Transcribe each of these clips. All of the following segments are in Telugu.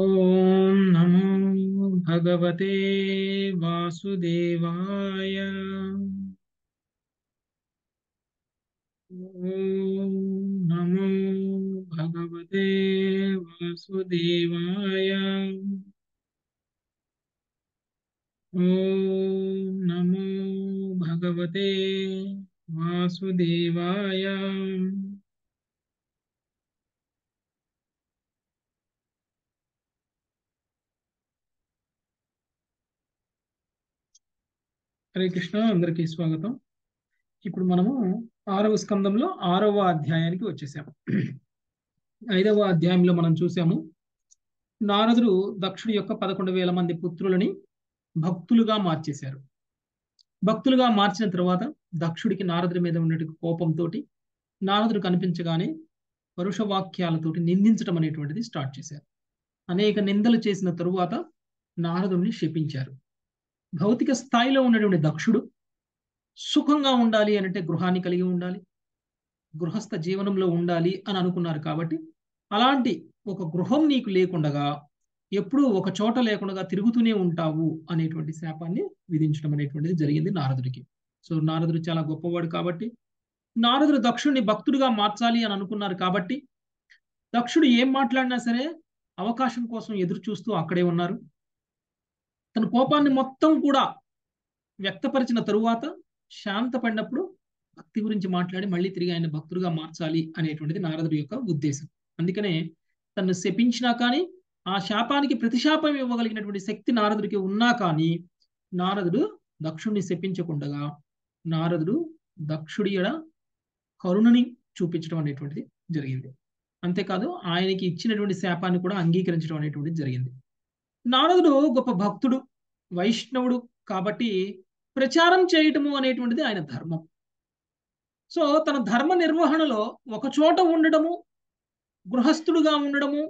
ఓం నమో భగవతే వాసుదేవాయ. ఓం నమో భగవతే వాసుదేవాయ. ఓం నమో భగవతే వాసుదేవాయ. హరే కృష్ణ, అందరికీ స్వాగతం. ఇప్పుడు మనము 6వ స్కందంలో 6వ అధ్యాయానికి వచ్చేసాము. 5వ అధ్యాయంలో మనం చూసాము, నారదుడు దక్షుడి యొక్క 11,000 మంది పుత్రులని భక్తులుగా మార్చేశారు. భక్తులుగా మార్చిన తర్వాత దక్షుడికి నారదుడి మీద ఉన్నటువంటి కోపంతో నారదుడు కనిపించగానే పరుష వాక్యాలతోటి నిందించడం అనేటువంటిది స్టార్ట్ చేశారు. అనేక నిందలు చేసిన తరువాత నారదుడిని శపించారు. భౌతిక స్థాయిలో ఉన్నటువంటి దక్షుడు సుఖంగా ఉండాలి అంటే గృహాన్ని కలిగి ఉండాలి, గృహస్థ జీవనంలో ఉండాలి అని అనుకున్నారు. కాబట్టి అలాంటి ఒక గృహం నీకు లేకుండగా ఎప్పుడూ ఒక చోట లేకుండా తిరుగుతూనే ఉంటావు అనేటువంటి శాపాన్ని విధించడం అనేటువంటిది జరిగింది నారదుడికి. సో నారదుడు చాలా గొప్పవాడు కాబట్టి నారదుడు దక్షుడిని భక్తుడిగా మార్చాలి అని అనుకున్నారు. కాబట్టి దక్షుడు ఏం మాట్లాడినా సరే అవకాశం కోసం ఎదురు చూస్తూ అక్కడే ఉన్నారు. తన కోపాన్ని మొత్తం కూడా వ్యక్తపరిచిన తరువాత శాంతపడినప్పుడు భక్తి గురించి మాట్లాడి మళ్ళీ తిరిగి ఆయన భక్తుడిగా మార్చాలి అనేటువంటిది నారదుడి యొక్క ఉద్దేశం. అందుకనే తను శపించినా కానీ ఆ శాపానికి ప్రతిశాపం ఇవ్వగలిగినటువంటి శక్తి నారదుడికి ఉన్నా కానీ నారదుడు దక్షుడిని శపించకుండగా నారదుడు దక్షుడి ఎడ కరుణని చూపించడం అనేటువంటిది జరిగింది. అంతేకాదు ఆయనకి ఇచ్చినటువంటి శాపాన్ని కూడా అంగీకరించడం అనేటువంటిది జరిగింది. నారదుడు గొప్ప భక్తుడు, వైష్ణవుడు కాబట్టి ప్రచారం చేయటము అనేటువంటిది ఆయన ధర్మం. సో తన ధర్మ నిర్వహణలో ఒక చోట ఉండడము, గృహస్థుడుగా ఉండడము,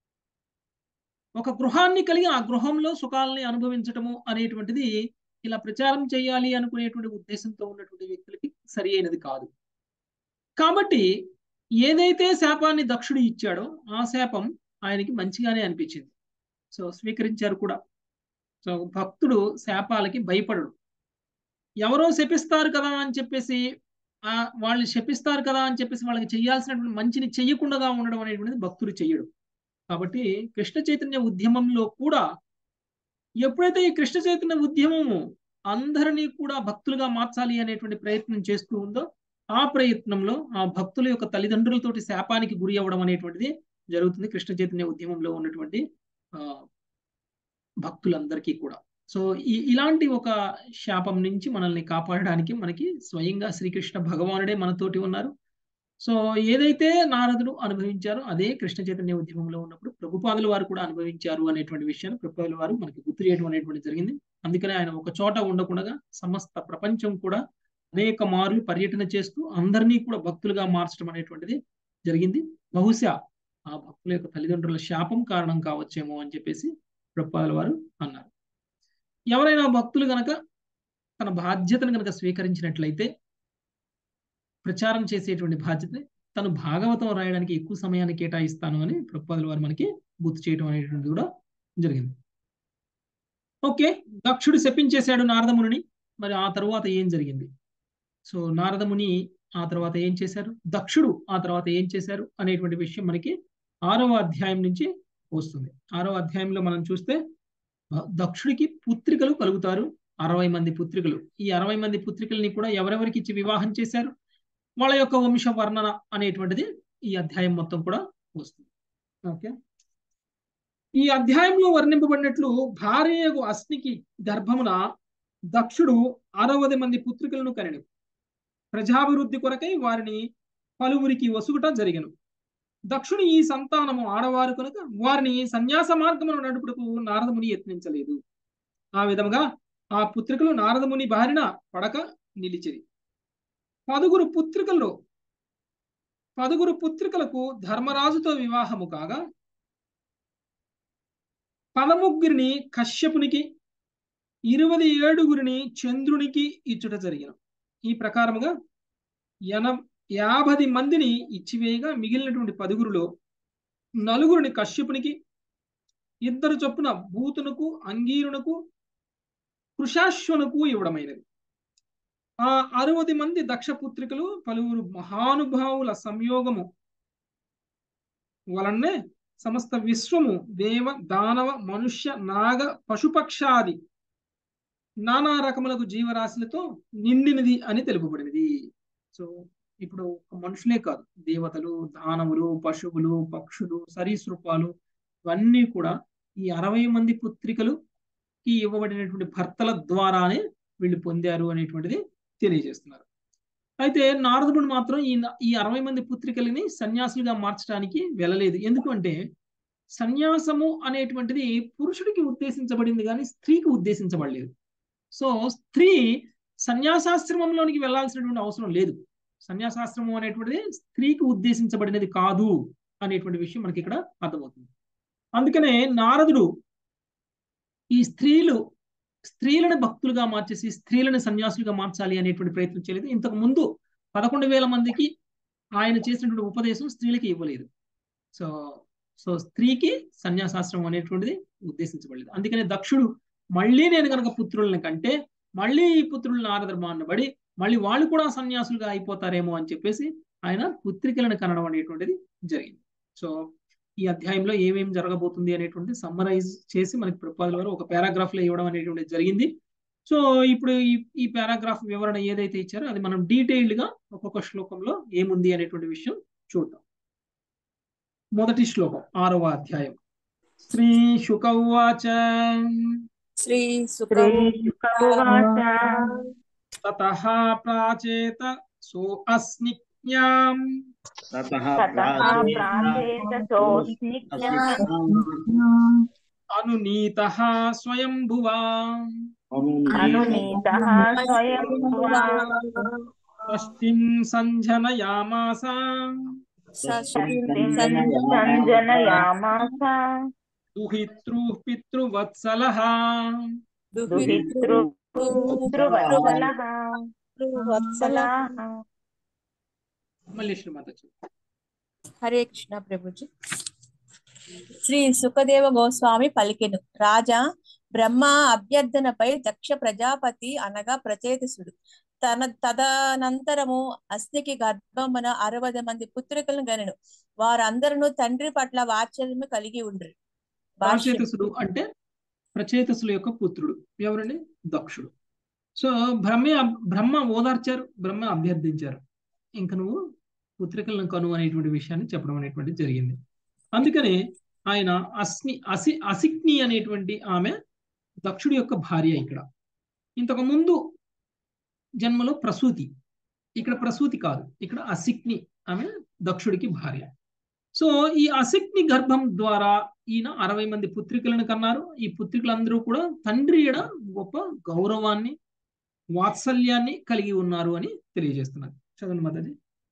ఒక గృహాన్ని కలిగి ఆ గృహంలో సుఖాలని అనుభవించటము అనేటువంటిది ఇలా ప్రచారం చేయాలి అనుకునేటువంటి ఉద్దేశంతో ఉన్నటువంటి వ్యక్తులకి సరి అయినది కాదు. కాబట్టి ఏదైతే శాపాన్ని దక్షుడు ఇచ్చాడో ఆ శాపం ఆయనకి మంచిగానే అనిపించింది. సో స్వీకరించారు కూడా. సో భక్తుడు శాపాలకి భయపడడు. ఎవరో శపిస్తారు కదా అని చెప్పేసి వాళ్ళు శపిస్తారు కదా అని చెప్పేసి వాళ్ళకి చేయాల్సినటువంటి మంచిని చెయ్యకుండా ఉండడం అనేటువంటిది భక్తుడు చెయ్యడు. కాబట్టి కృష్ణ చైతన్య ఉద్యమంలో కూడా ఎప్పుడైతే ఈ కృష్ణ చైతన్య ఉద్యమము అందరినీ కూడా భక్తులుగా మార్చాలి అనేటువంటి ప్రయత్నం చేస్తూ ఉందో ఆ ప్రయత్నంలో ఆ భక్తుల యొక్క తల్లిదండ్రులతోటి శాపానికి గురి అవ్వడం అనేటువంటిది జరుగుతుంది కృష్ణ చైతన్య ఉద్యమంలో ఉన్నటువంటి భక్తులందరికీ కూడా. సో ఇలాంటి ఒక శాపం నుంచి మనల్ని కాపాడడానికి మనకి స్వయంగా శ్రీకృష్ణ భగవానుడే మనతోటి ఉన్నారు. సో ఏదైతే నారదుడు అనుభవించారో అదే కృష్ణ చైతన్య ఉద్యమంలో ఉన్నప్పుడు ప్రభుపాదుల వారు కూడా అనుభవించారు అనేటువంటి విషయాన్ని ప్రభుపాదుల వారు మనకి గుర్తు చేయడం అనేటువంటి జరిగింది. అందుకనే ఆయన ఒక చోట ఉండకుండా సమస్త ప్రపంచం కూడా అనేక మార్లు పర్యటన చేస్తూ అందరినీ కూడా భక్తులుగా మార్చడం అనేటువంటిది జరిగింది. బహుశా ఆ భక్తుల యొక్క తల్లిదండ్రుల శాపం కారణం కావచ్చేమో అని చెప్పేసి ప్రభుపాదుల వారు అన్నారు. ఎవరైనా భక్తులు గనక తన బాధ్యతను గనక స్వీకరించినట్లయితే ప్రచారం చేసేటువంటి బాధ్యత తను భాగవతం రాయడానికి ఎక్కువ సమయాన్ని కేటాయిస్తాను అని ప్రభుపాదుల వారు మనకి గుర్తు చేయడం అనేటువంటిది కూడా జరిగింది. ఓకే, దక్షుడు శపించేశాడు నారదముని. మరి ఆ తరువాత ఏం జరిగింది? సో నారదముని ఆ తర్వాత ఏం చేశారు, దక్షుడు ఆ తర్వాత ఏం చేశారు అనేటువంటి విషయం మనకి 6వ అధ్యాయం నుంచి వస్తుంది. 6వ అధ్యాయంలో మనం చూస్తే దక్షుడికి పుత్రికలు కలుగుతారు, 60 మంది పుత్రికలు. ఈ 60 మంది పుత్రికల్ని కూడా ఎవరెవరికి ఇచ్చి వివాహం చేశారు, వాళ్ళ యొక్క వంశ వర్ణన అనేటువంటిది ఈ అధ్యాయం మొత్తం కూడా వస్తుంది. ఓకే, ఈ అధ్యాయంలో వర్ణింపబడినట్లు భార్యకు అస్నికి గర్భమున దక్షుడు 60 మంది పుత్రికలను కనెను. ప్రజాభివృద్ధి కొరకై వారిని పలువురికి వసుగుట జరిగను. దక్షుని ఈ సంతానము ఆడవారు కనుక వారిని సన్యాస మార్గమును నడుపుటకు నారదముని యత్నించలేదు. ఆ విధముగా ఆ పుత్రికలు నారదముని బారిన పడక నిలిచిరి. 10 పుత్రికలకు ధర్మరాజుతో వివాహము కాగా 13 కశ్యపునికి 27 చంద్రునికి ఇచ్చుట జరిగిన. ఈ ప్రకారముగా 50 మందిని ఇచ్చివేయగా మిగిలినటువంటి 10 కశ్యపునికి 2 చొప్పున భూతునకు, అంగీరునకు, కృషాశ్వనుకు ఇవ్వడమైనది. ఆ 60 మంది దక్ష పుత్రికలు పలువురు మహానుభావుల సంయోగము వలనే సమస్త విశ్వము దేవ దానవ మనుష్య నాగ పశుపక్షాది నానా రకములకు జీవరాశులతో నిండినది అని తెలుపబడినది. సో ఇప్పుడు మనుషులే కాదు, దేవతలు, దానవులు, పశువులు, పక్షులు, సరీసృపాలు ఇవన్నీ కూడా ఈ 60 మంది పుత్రికలుకి ఇవ్వబడినటువంటి భర్తల ద్వారానే వీళ్ళు పొందారు అనేటువంటిది తెలియజేస్తున్నారు. అయితే నారదుడు మాత్రం ఈ 60 మంది పుత్రికలని సన్యాసులుగా మార్చడానికి వెళ్ళలేదు. ఎందుకంటే సన్యాసము అనేటువంటిది పురుషుడికి ఉద్దేశించబడింది కానీ స్త్రీకి ఉద్దేశించబడలేదు. సో స్త్రీ సన్యాసాశ్రమంలోనికి వెళ్ళాల్సినటువంటి అవసరం లేదు. సన్యాసాశ్రమం అనేటువంటిది స్త్రీకి ఉద్దేశించబడినది కాదు అనేటువంటి విషయం మనకి ఇక్కడ అర్థమవుతుంది. అందుకనే నారదుడు ఈ స్త్రీలను భక్తులుగా మార్చేసి స్త్రీలను సన్యాసులుగా మార్చాలి అనేటువంటి ప్రయత్నం చేయలేదు. ఇంతకు ముందు 11,000 మందికి ఆయన చేసినటువంటి ఉపదేశం స్త్రీలకి ఇవ్వలేదు. సో సో స్త్రీకి సన్యాసాశ్రమం అనేటువంటిది ఉద్దేశించబడలేదు. అందుకనే దక్షుడు మళ్ళీ నేను కనుక పుత్రులను కంటే మళ్ళీ ఈ పుత్రులను ఆరాధనబడి మళ్ళీ వాళ్ళు కూడా సన్యాసులుగా అయిపోతారేమో అని చెప్పేసి ఆయన పుత్రికలను కనడం అనేటువంటిది జరిగింది. సో ఈ అధ్యాయంలో ఏమేమి జరగబోతుంది అనేటువంటిది సమ్మరైజ్ చేసి మనకి ప్రతిపాదన వారు ఒక పారాగ్రాఫ్ లో ఇవ్వడం అనేటువంటిది జరిగింది. సో ఇప్పుడు ఈ పారాగ్రాఫ్ వివరణ ఏదైతే ఇచ్చారో అది మనం డీటెయిల్డ్ గా ఒక్కొక్క శ్లోకంలో ఏముంది అనేటువంటి విషయం చూద్దాం. మొదటి శ్లోకం 6వ అధ్యాయం. శ్రీ శుకౌవాచ శ్రీ శుకౌవాచ తతః ప్రాచేత సో అస్నిజ్ఞాం అనునీతః స్వయంభువా షష్ఠిం సంజనయామాస దుహితృః పితృవత్సలః. మళ్ళీ శ్రీమాత. హరే కృష్ణ ప్రభుజీ. శ్రీ సుఖదేవ గోస్వామి పలికెను. రాజా, బ్రహ్మ అభ్యర్థనపై దక్ష ప్రజాపతి అనగా ప్రచేతసుడు తదనంతరము అస్నికి గర్భమున 60 మంది పుత్రికలను గనెను. వారందరూ తండ్రి పట్ల వాత్సల్యము కలిగి ఉండ్రి. ప్రచేతసుడు అంటే ప్రచేతసుల యొక్క పుత్రుడు ఎవరండి? దక్షుడు. సో బ్రహ్మ ఓదార్చారు, బ్రహ్మ అభ్యర్థించారు, ఇంక నువ్వు పుత్రికలను కను అనేటువంటి విషయాన్ని చెప్పడం అనేటువంటిది జరిగింది. అందుకని ఆయన అసిక్ని అనేటువంటి ఆమె దక్షుడి యొక్క భార్య. ఇక్కడ ఇంతకు ముందు జన్మలో ప్రసూతి, ఇక్కడ ప్రసూతి కాదు, ఇక్కడ అసిక్ని ఆమె దక్షుడికి భార్య. సో ఈ అసిక్ని గర్భం ద్వారా ఈయన 60 మంది పుత్రికలను కన్నారు. ఈ పుత్రికలందరూ కూడా తండ్రి ఎడ గొప్ప గౌరవాన్ని, వాత్సల్యాన్ని కలిగి ఉన్నారు అని తెలియజేస్తున్నారు. చదవండి మాతాజీ.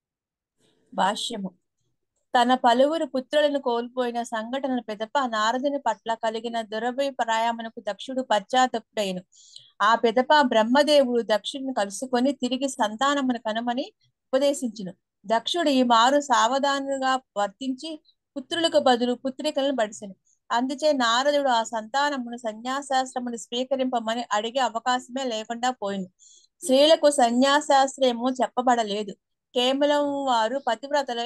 భాష్యము. తన పలువురు పుత్రులను కోల్పోయిన సంఘటన పెదప నారదుని పట్ల కలిగిన దురభిప్రాయమునకు దక్షుడు పశ్చాత్తపుడైను. ఆ పెదప బ్రహ్మదేవుడు దక్షుడిని కలుసుకొని తిరిగి సంతానమును కనుమని ఉపదేశించును. దక్షుడు ఈ మారు సావధానుగా వర్తించి పుత్రులకు బదులు పుత్రికలను బడిసెను. అందుచే నారదుడు ఆ సంతానమును సన్యాసాశ్రమును స్వీకరింపమని అడిగే అవకాశమే లేకుండా పోయింది. స్త్రీలకు సన్యాసాశ్రయము చెప్పబడలేదు. కేవలం వారు పతివ్రతలై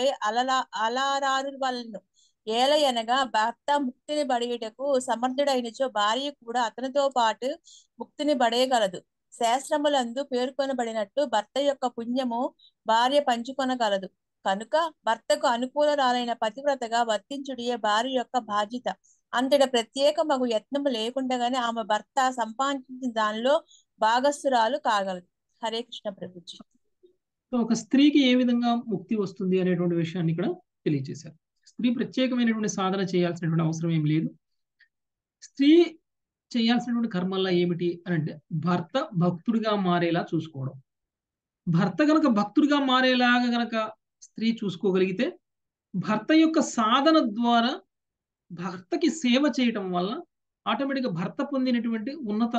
అలరారు వలను. ఏలయనగా భర్త ముక్తిని బడియుటకు సమర్థుడైనచో భార్య కూడా అతనితో పాటు ముక్తిని బడేయగలదు. శాస్త్రములందు పేర్కొనబడినట్టు భర్త యొక్క పుణ్యము భార్య పంచుకొనగలదు. కనుక భర్తకు అనుకూలరాలైన పతివ్రతగా వర్తించుడియే భార్య యొక్క బాధ్యత. అంతట ప్రత్యేక మగు యత్నము లేకుండగానే ఆమె భర్త సంపాదించిన దానిలో భాగస్థురాలు కాగలదు. హరే కృష్ణ ప్రభుజీ. ఒక స్త్రీకి ఏ విధంగా ముక్తి వస్తుంది అనేటువంటి విషయాన్ని ఇక్కడ తెలియజేశారు. స్త్రీ ప్రత్యేకమైనటువంటి సాధన చేయాల్సినటువంటి అవసరం ఏమి లేదు. స్త్రీ చేయాల్సినటువంటి కర్మల్లా ఏమిటి అని అంటే భర్త భక్తుడిగా మారేలా చూసుకోవడం. భర్త గనక భక్తుడిగా మారేలాగా గనక స్త్రీ చూసుకోగలిగితే భర్త యొక్క సాధన ద్వారా భర్తకి సేవ చేయటం వల్ల ఆటోమేటిక్గా భర్త పొందినటువంటి ఉన్నత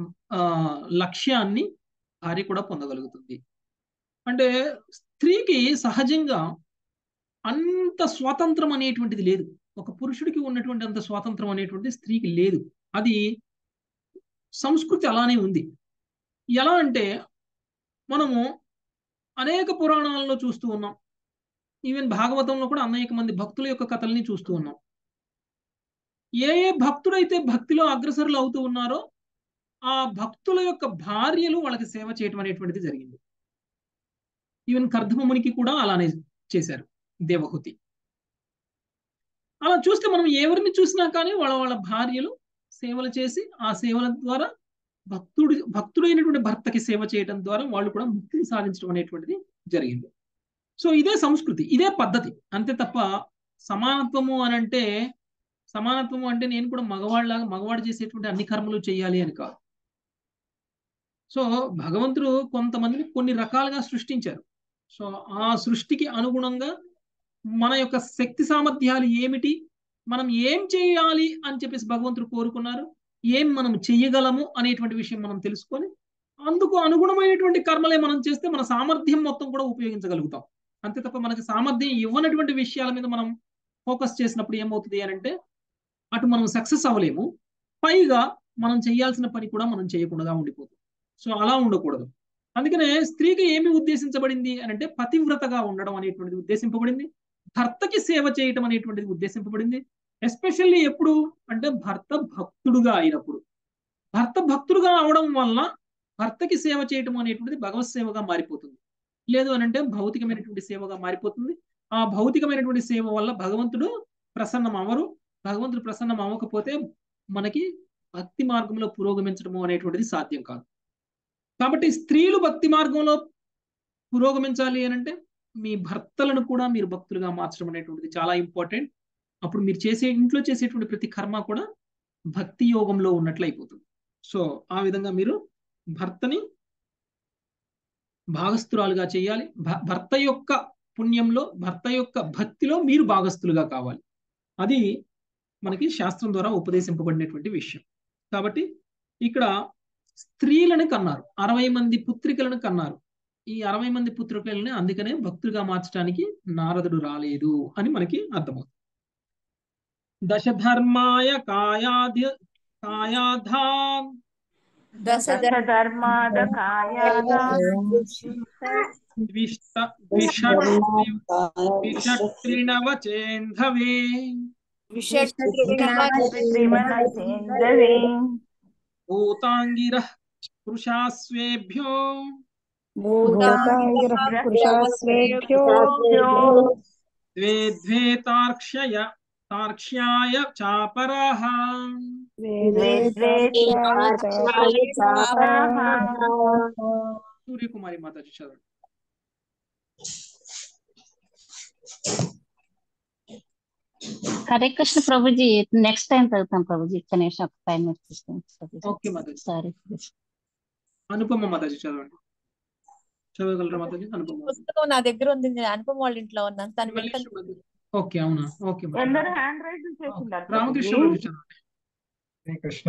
లక్ష్యాన్ని భార్య కూడా పొందగలుగుతుంది. అంటే స్త్రీకి సహజంగా అంత స్వాతంత్రం అనేటువంటిది లేదు. ఒక పురుషుడికి ఉన్నటువంటి అంత స్వాతంత్రం అనేటువంటి స్త్రీకి లేదు. అది సంస్కృతి అలానే ఉంది. ఎలా అంటే మనము అనేక పురాణాలలో చూస్తూ ఉన్నాం. ఈవెన్ భాగవతంలో కూడా అనేక మంది భక్తుల యొక్క కథల్ని చూస్తూ ఉన్నాం. ఏ ఏ భక్తుడైతే భక్తిలో అగ్రసరులు అవుతూ ఉన్నారో ఆ భక్తుల యొక్క భార్యలు వాళ్ళకి సేవ చేయటం అనేటువంటిది జరిగింది. ఈవెన్ కర్దమమునికి కూడా అలానే చేశారు దేవహూతి. అలా చూస్తే మనం ఎవరిని చూసినా కానీ వాళ్ళ వాళ్ళ భార్యలు సేవలు చేసి ఆ సేవల ద్వారా భక్తుడైనటువంటి భర్తకి సేవ చేయడం ద్వారా వాళ్ళు కూడా ముక్తిని సాధించడం అనేటువంటిది జరిగింది. సో ఇదే సంస్కృతి, ఇదే పద్ధతి. అంతే తప్ప సమానత్వము అంటే నేను కూడా మగవాడు చేసేటువంటి అన్ని కర్మలు చేయాలి అని కాదు. సో భగవంతుడు కొంతమందిని కొన్ని రకాలుగా సృష్టించారు. సో ఆ సృష్టికి అనుగుణంగా మన యొక్క శక్తి సామర్థ్యాలు ఏమిటి, మనం ఏం చేయాలి అని చెప్పేసి భగవంతుడు కోరుకున్నారు, ఏం మనం చెయ్యగలము అనేటువంటి విషయం మనం తెలుసుకొని అందుకు అనుగుణమైనటువంటి కర్మలే మనం చేస్తే మన సామర్థ్యం మొత్తం కూడా ఉపయోగించగలుగుతాం. అంతే తప్ప మనకి సామర్థ్యం ఇవ్వనటువంటి విషయాల మీద మనం ఫోకస్ చేసినప్పుడు ఏమవుతుంది అని అంటే అటు మనం సక్సెస్ అవ్వలేము, పైగా మనం చేయాల్సిన పని కూడా మనం చేయకుండా ఉండిపోతుంది. సో అలా ఉండకూడదు. అందుకనే స్త్రీకి ఏమి ఉద్దేశించబడింది అని అంటే పతివ్రతగా ఉండడం అనేటువంటిది ఉద్దేశింపబడింది, భర్తకి సేవ చేయటం అనేటువంటిది ఉద్దేశింపబడింది. ఎస్పెషల్లీ ఎప్పుడు అంటే భర్త భక్తుడుగా అయినప్పుడు. భర్త భక్తుడుగా అవడం వల్ల భర్తకి సేవ చేయటం అనేటువంటిది భగవత్ సేవగా మారిపోతుంది. లేదు అని అంటే భౌతికమైనటువంటి సేవగా మారిపోతుంది. ఆ భౌతికమైనటువంటి సేవ వల్ల భగవంతుడు ప్రసన్నం అవ్వరు. భగవంతుడు ప్రసన్నం అవ్వకపోతే మనకి భక్తి మార్గంలో పురోగమించడము అనేటువంటిది సాధ్యం కాదు. కాబట్టి స్త్రీలు భక్తి మార్గంలో పురోగమించాలి అని అంటే మీ భర్తలను కూడా మీరు భక్తులుగా మార్చడం అనేటువంటిది చాలా ఇంపార్టెంట్. అప్పుడు మీరు ఇంట్లో చేసేటువంటి ప్రతి కర్మ కూడా భక్తి యోగంలో ఉన్నట్లు అయిపోతుంది. సో ఆ విధంగా మీరు భర్తని భాగస్థురాలుగా చేయాలి. భర్త యొక్క పుణ్యంలో, భర్త యొక్క భక్తిలో మీరు భాగస్థులుగా కావాలి. అది మనకి శాస్త్రం ద్వారా ఉపదేశింపబడినటువంటి విషయం. కాబట్టి ఇక్కడ స్త్రీలను కన్నారు, 60 మంది పుత్రికలను కన్నారు. ఈ 60 మంది పుత్రికలని అందుకనే భక్తులుగా మార్చడానికి నారదుడు రాలేదు అని మనకి అర్థమవుతుంది. దశధర్మాయ విషట్రిణవచేంధవే భూతాంగిరః పురుషాస్వేభ్యో ద్వే ద్వే తార్క్ష్యాయ చాపరః. సూర్యకుమారి మాతాజీ చదవండి. హరే కృష్ణ ప్రభుజీ, నెక్స్ట్ టైం చదువుతాం ప్రభుజీ. కనీసం ఒక 5 minutes తీసుకోండి. ఓకే మాతాజీ. సారీ. అనుపమ మాతాజీ చదవండి. చదవగలరా మాతాజీ? అనుపమ పుస్తకం నా దగ్గర ఉంది, నేను అనుపమ వాళ్ళ ఇంట్లో ఉన్నాను. తను ఓకే, అవునా? ఓకే రామకృష్ణ శ్రీకృష్ణ.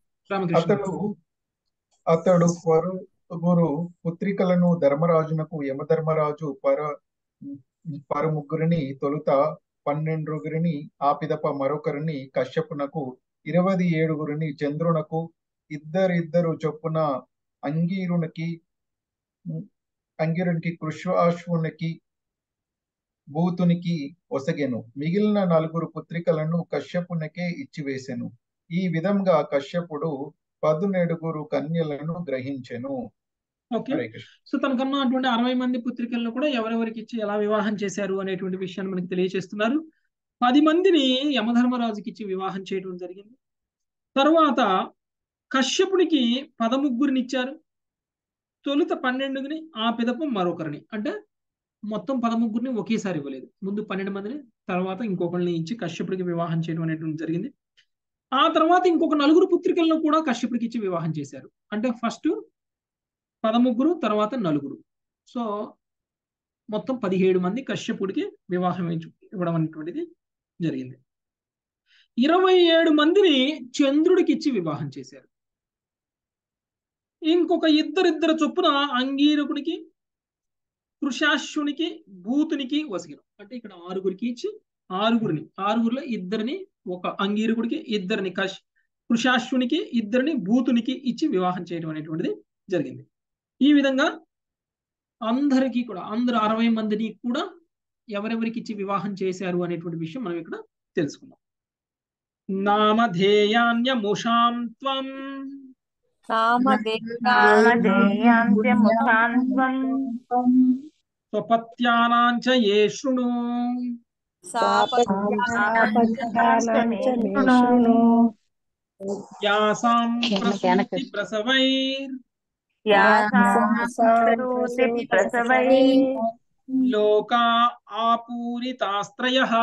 అతడు పరుగురు పుత్రికలను ధర్మరాజునకు యమధర్మరాజు పరముగ్గురిని తొలుత 12 ఆ పిదప మరొకరిని కశ్యపునకు 27 చంద్రునకు ఇద్దరిద్దరు చొప్పున అంగిరునికి కృష్వాశ్వునికి భూతునికి ఒసగెను. మిగిలిన 4 పుత్రికలను కశ్యపునకే ఇచ్చివేసెను. ఈ విధంగా కశ్యపుడు 17 కన్యలను గ్రహించెను. ఓకే. సో తనకన్నా అటువంటి 60 మంది పుత్రికలను కూడా ఎవరెవరికి ఇచ్చి ఎలా వివాహం చేశారు అనేటువంటి విషయాన్ని మనకి తెలియజేస్తున్నారు. 10 మందిని యమధర్మరాజుకి ఇచ్చి వివాహం చేయడం జరిగింది. తరువాత కశ్యపునికి 13 ఇచ్చారు. తొలుత 12 ఆ పిదప మరొకరిని, అంటే మొత్తం 13 ఒకేసారి ఇవ్వలేదు. ముందు 12 మందిని, తర్వాత ఇంకొకరిని ఇచ్చి కశ్యపుడికి వివాహం చేయడం అనేటువంటి జరిగింది. ఆ తర్వాత ఇంకొక 4 పుత్రికలను కూడా కశ్యపుడికి ఇచ్చి వివాహం చేశారు. అంటే ఫస్ట్ 13, తర్వాత 4. సో మొత్తం 17 మంది కశ్యపుడికి వివాహం ఇవ్వడం అనేటువంటిది జరిగింది. 27 మందిని చంద్రుడికి ఇచ్చి వివాహం చేశారు. ఇంకొక ఇద్దరిద్దరు చొప్పున అంగీరకునికి, కృషాశ్వునికి, భూతునికి వసిగిన, అంటే ఇక్కడ 6 ఇచ్చి ఆరుగురిలో ఇద్దరిని, ఒక అంగీరకుడికి ఇద్దరిని, కృషాశ్వునికి ఇద్దరిని, భూతునికి ఇచ్చి వివాహం చేయడం అనేటువంటిది జరిగింది. ఈ విధంగా అందరికీ కూడా, అందరు 60 మందిని కూడా ఎవరెవరికి ఇచ్చి వివాహం చేశారు అనేటువంటి విషయం మనం ఇక్కడ తెలుసుకుందాం. నామధేయాన్యముషాం త్వం స్వపత్యానాంచ ఏ శృణు యాసాం ప్రసూతి ప్రసవైర్ లోకా ఆపూరితాస్త్రయః.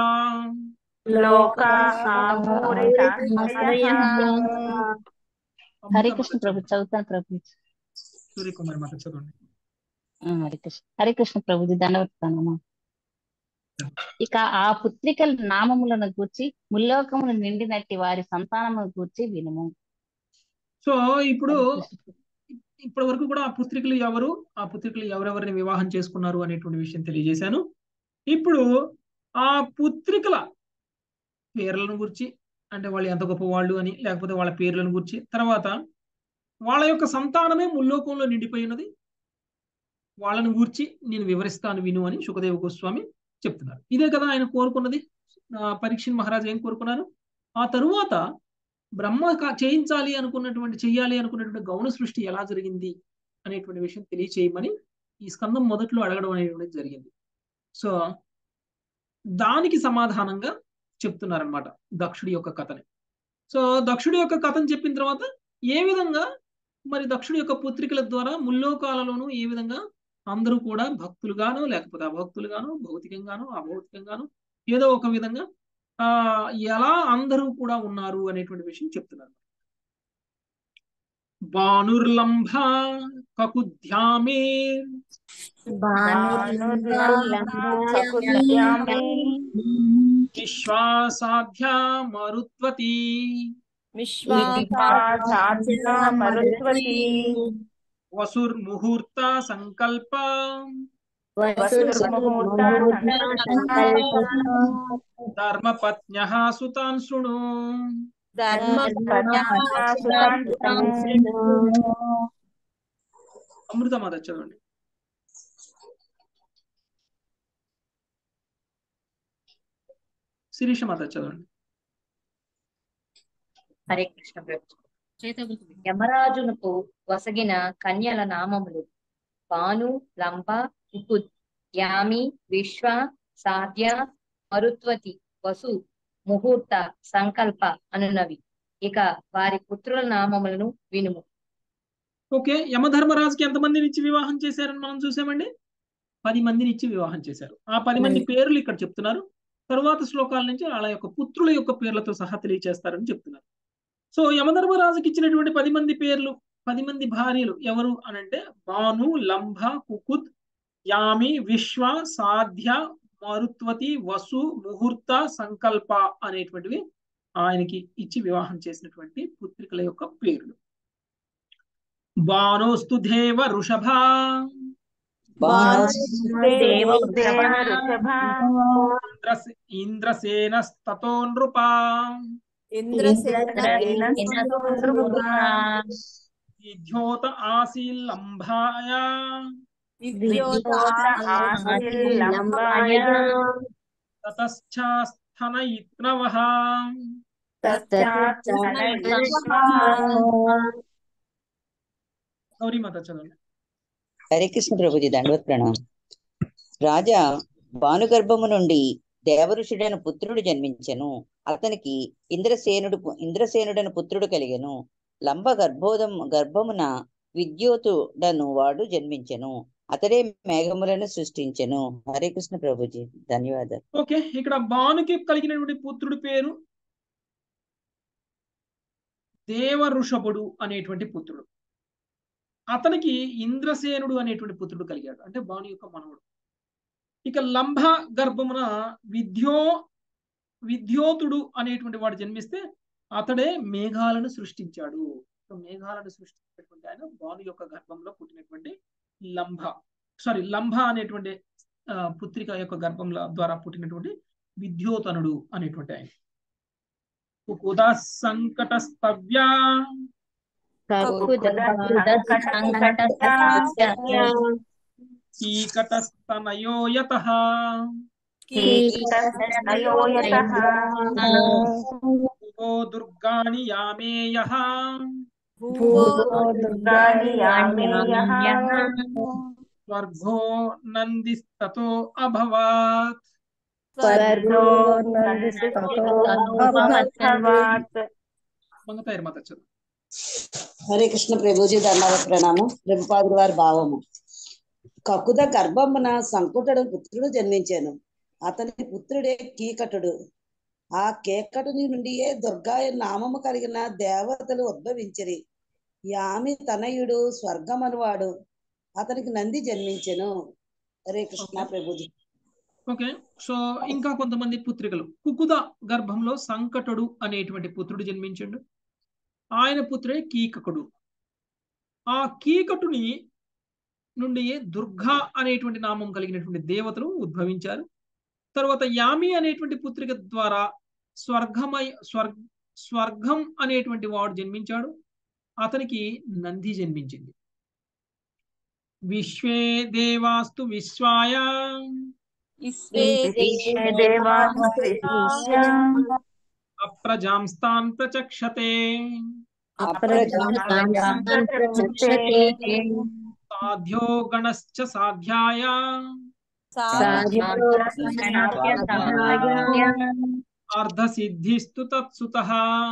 హరే కృష్ణ ప్రభు, చదువుతాను ప్రభు. సూర్యకుమారి మాత చదవండి. హరే కృష్ణ ప్రభుజీ, దండవత్తానమ్మా. ఇక ఆ పుత్రికల నామములను గూర్చి ముల్లోకమును నిండినట్టి వారి సంతానమును గూర్చి వినుము. సో ఇప్పటి వరకు కూడా ఆ పుత్రికలు ఎవరు, ఆ పుత్రికలు ఎవరెవరిని వివాహం చేసుకున్నారు అనేటువంటి విషయం తెలియజేశాను. ఇప్పుడు ఆ పుత్రికల పేర్లను గురించి, అంటే వాళ్ళు ఎంత గొప్ప వాళ్ళు అని, లేకపోతే వాళ్ళ పేర్లను గురించి, తర్వాత వాళ్ళ యొక్క సంతానమే ముల్లోకంలో నిండిపోయి ఉన్నది, వాళ్ళని గూర్చి నేను వివరిస్తాను విను అని సుఖదేవ గోస్వామి చెప్తున్నారు. ఇదే కదా ఆయన కోరుకున్నది. పరీక్షణ్ మహారాజు ఏం కోరుకున్నారు? ఆ తరువాత బ్రహ్మ చేయాలి అనుకున్నటువంటి గౌణ సృష్టి ఎలా జరిగింది అనేటువంటి విషయం తెలియచేయమని ఈ స్కందం మొదట్లో అడగడం అనేటువంటిది జరిగింది. సో దానికి సమాధానంగా చెప్తున్నారనమాట దక్షుడి యొక్క కథని. సో దక్షుడి యొక్క కథను చెప్పిన తర్వాత ఏ విధంగా మరి దక్షుడి యొక్క పుత్రికల ద్వారా ముల్లోకాలలోనూ ఏ విధంగా అందరూ కూడా భక్తులుగాను, లేకపోతే అభక్తులుగాను, భౌతికంగాను అభౌతికంగాను ఏదో ఒక విధంగా ఎలా అందరూ కూడా ఉన్నారు అనేటువంటి విషయం చెప్తున్నారు. బానుర్లంభ కకుధ్యామే విశ్వాసాధ్య మరుత్వతి వసుర్ముహూర్త సంకల్ప ధర్మపత్న్యః సుతాన్ శృణు. అమృతమాత చదవండి. శిరీష మాత చదవండి. హరే కృష్ణ ప్రభు. యమరాజునకు వసగిన కన్యల నామములు భాను, లంబ, కుకుత్, యామి, విశ్వ, సాధ్య, మరుత్వతి, వసు, ముహూర్త, సంకల్ప అనునవి. ఇక వారి పుత్రుల నామములను వినుము. ఓకే, యమధర్మరాజుకి ఎంతమందిని ఇచ్చి వివాహం చేశారని మనం చూసామండి? 10 మందిని ఇచ్చి వివాహం చేశారు. ఆ 10 మంది పేర్లు ఇక్కడ చెప్తున్నారు. తరువాత శ్లోకాల నుంచి వాళ్ళ యొక్క పుత్రుల యొక్క పేర్లతో సహా తెలియచేస్తారని చెప్తున్నారు. సో యమధర్మరాజుకి ఇచ్చినటువంటి 10 మంది పేర్లు, 10 మంది భార్యలు ఎవరు అనంటే భాను, లంభ, కుకుత్, యామి, విశ్వ, సాధ్య, మరుత్వతి, వసు, ముహూర్త, సంకల్ప అనేటువంటివి ఆయనకి ఇచ్చి వివాహం చేసినటువంటి పుత్రికల యొక్క పేర్లు. బాణోస్తు దేవ వృషభ ఇంద్రసేనస్తతో నృప విద్యోత ఆశీల్లంభాయ తతశ్చాస్థనయిత్నవః. గౌరీమాత చదవండి. హరే కృష్ణ ప్రభుజీ, దండవత్ ప్రణామం. రాజా భానుగర్భము నుండి దేవఋషుడైన పుత్రుడు జన్మించెను. అతనికి ఇంద్రసేనుడను పుత్రుడు కలిగెను. లంబ గర్భమున విద్యోతుడను వాడు జన్మించెను. అతడే మేఘములను సృష్టించెను. హరే కృష్ణ ప్రభుజీ, ధన్యవాదాలు. ఓకే, ఇక్కడ భానుకి కలిగినటువంటి పుత్రుడి పేరు దేవఋషభుడు అనేటువంటి పుత్రుడు. అతనికి ఇంద్రసేనుడు అనేటువంటి పుత్రుడు కలిగాడు, అంటే భాను యొక్క మనవుడు. ఇక లంభ గర్భమున విద్యోతుడు అనేటువంటి వాడు జన్మిస్తే అతడే మేఘాలను సృష్టించాడు. మేఘాలను సృష్టించినటువంటి ఆయన భాను యొక్క గర్భంలో పుట్టినటువంటి లంభ అనేటువంటి పుత్రిక యొక్క గర్భంలో ద్వారా పుట్టినటువంటి విద్యోతనుడు అనేటువంటి ఆయన. కుకుద సంకటస్తవ్య కీకటస్తనయో యతః భువో దుర్గాణి యామేయః స్వర్గో నందిస్తతో అభవత్. మంగతాయర్ మాత చదువు. హరే కృష్ణ ప్రభుజీ దండవత్ ప్రణామం. ప్రభుపాదుల వారి భావము. కకుద గర్భమున సంకుటుడు పుత్రుడు జన్మించాను. అతని పుత్రుడే కీకటుడు. ఆ కేకటుని నుండియే దుర్గా నామము కలిగిన దేవతలు ఉద్భవించిరి. యామి తనయుడు స్వర్గమనువాడు. అతనికి నంది జన్మించెను. హరే కృష్ణ ప్రభుజీ. ఓకే, సో ఇంకా కొంతమంది పుత్రికలు. కుకుద గర్భంలో సంకటుడు అనేటువంటి పుత్రుడు జన్మించాడు. ఆయన పుత్రుడే కీకకుడు. ఆ కీకటుని నుండి దుర్గా అనేటువంటి నామం కలిగినటువంటి దేవతలు ఉద్భవించారు. తర్వాత యామి అనేటువంటి పుత్రిక ద్వారా స్వర్గం అనేటువంటి వాడు జన్మించాడు. అతనికి నంది జన్మించింది. విశ్వే దేవాస్తు విశ్వాయ అప్రజాంస్తాన్ ప్రచక్షతే సాధ్యో గణశ్చ సాధ్యాయ అర్ధసిద్ధిస్తు తత్సుతః.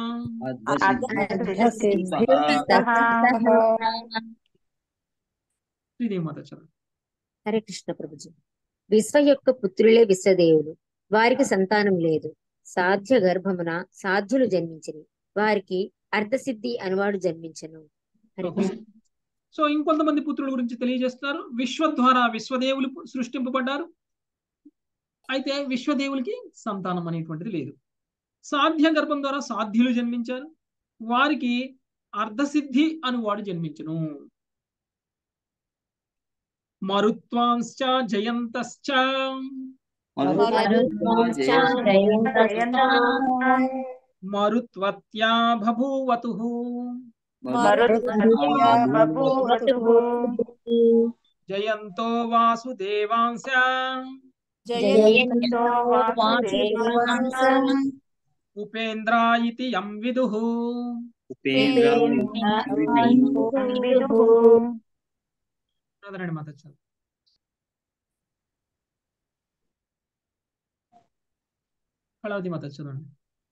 హరే కృష్ణ ప్రభుజీ. విశ్వ యొక్క పుత్రులే విశ్వదేవులు. వారికి సంతానం లేదు. సాధ్య గర్భమున సాధ్యులు జన్మించిరి. వారికి అర్ధసిద్ధి అనువాడు జన్మించను. హరే కృష్ణ. సో ఇంకొంతమంది పుత్రుల గురించి తెలియజేస్తున్నారు. విశ్వ ద్వారా విశ్వదేవులు సృష్టింపబడ్డారు. అయితే విశ్వదేవులకి సంతానం అనేటువంటిది లేదు. సాధ్య గర్భం ద్వారా సాధ్యులు జన్మించారు. వారికి అర్ధసిద్ధి అనువాడు జన్మించను. మరుత్వాంశ్చ జయంతశ్చ మరుత్వత్యా బభూవతుః జయంతో వాసుదేవాంశ ఉపేంద్ర ఇతి యం విదుః. మాత కళావతి మాత చదవండి.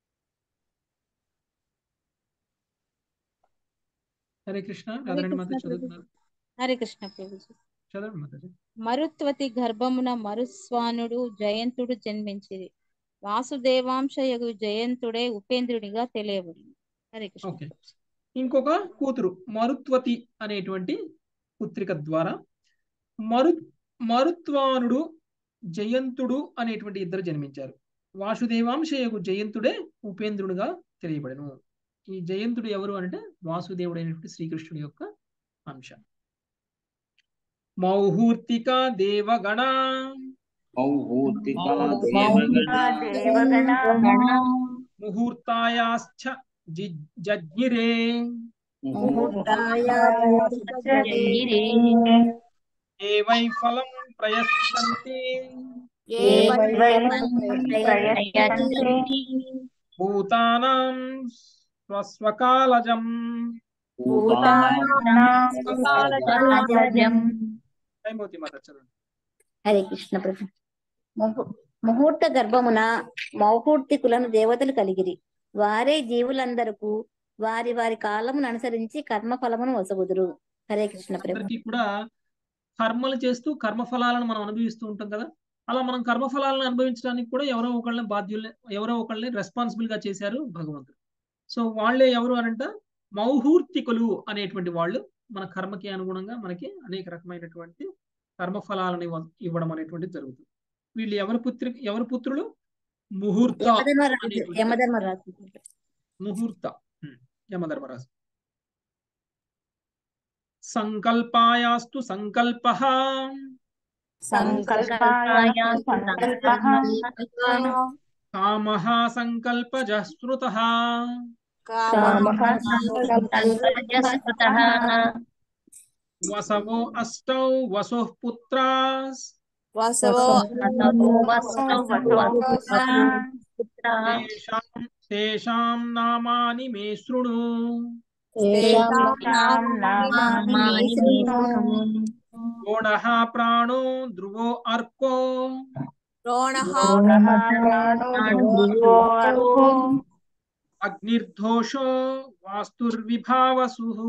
హరే కృష్ణ. మాత చదువుతున్నారు. హరే కృష్ణ ప్రభుజీ. చదవండి మాత. మరుత్వతి గర్భమున మరుస్వానుడు జయంతుడు జన్మించిరి. వాసుదేవాంశయగు జయంతుడే ఉపేంద్రునిగా తెలియబడింది. హరే కృష్ణ. ఓకే, ఇంకొక కూతురు మరుత్వతి అనేటువంటి పుత్రిక ద్వారా మరుత్వానుడు జయంతుడు అనేటువంటి ఇద్దరు జన్మించారు. వాసుదేవాంశయగు జయంతుడే ఉపేంద్రునిగా తెలియబడను. ఈ జయంతుడు ఎవరు అంటే వాసుదేవుడు అయినటువంటి శ్రీకృష్ణుడి యొక్క అంశ. మౌహూర్తిక దేవగణ ముహూర్తాయాశ్చ జజ్ఞిరే ఏవై ఫలం ప్రయచ్చంతి భూతానాం స్వస్వకాలజం. హరే కృష్ణ ప్రభు. ముహూర్త గర్భమున మౌహూర్తికులను దేవతలు కలిగిరి. వారే జీవులందరకు వారి వారి కాలమును అనుసరించి కర్మ ఫలమును వసగుదురు. హరే కృష్ణ ప్రభు. కూడా కర్మలు చేస్తూ కర్మఫలాలను మనం అనుభవిస్తూ ఉంటాం కదా. అలా మనం కర్మఫలాలను అనుభవించడానికి కూడా ఎవరో ఒకళ్ళని రెస్పాన్సిబుల్ గా చేశారు భగవంతుడు. సో వాళ్ళే ఎవరు అనంట మౌహూర్తికులు అనేటువంటి వాళ్ళు. మన కర్మకి అనుగుణంగా మనకి అనేక రకమైనటువంటి కర్మఫలాలను ఇవ్వడం అనేటువంటిది జరుగుతుంది. వీళ్ళు ఎవరు పుత్రులు? ముహూర్త యమధర్మరాజు. సంకల్పాయాస్తు సంకల్పః कामः संकल्पजः स्मृतः वसवो अष्टौ वसुः पुत्रास् तेषां नामानि मे शृणु रोणः प्राणो ध्रुवो अर्को अग्निर्दोषो वास्तुर्विभावसुः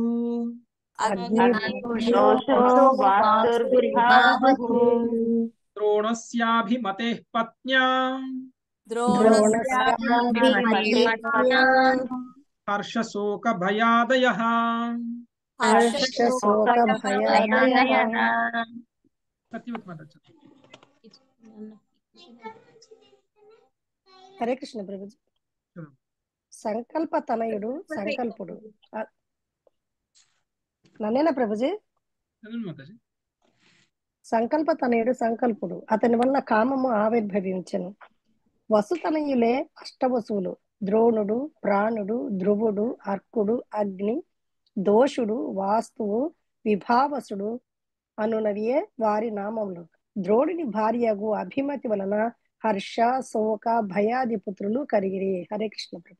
द्रोणस्याभिमतेः पत्न्या हर्षशोकभयादयः హరే కృష్ణ ప్రభుజీ. సంకల్ప తనయుడు సంకల్పుడు నన్నేనా ప్రభుజీ? సంకల్ప తనయుడు సంకల్పుడు అతని వల్ల కామము ఆవిర్భవించెను. వసుతనయులే అష్టవసువులు ద్రోణుడు, ప్రాణుడు, ధ్రువుడు, అర్కుడు, అగ్ని, దోషుడు, వాస్తువు, విభావసుడు అనునవియే వారి నామములు. ద్రోణుని భార్యగు అభిమతి వలన హర్ష, శోక, భయాది పుత్రులు కలిగిరి. హరే కృష్ణ ప్రభు.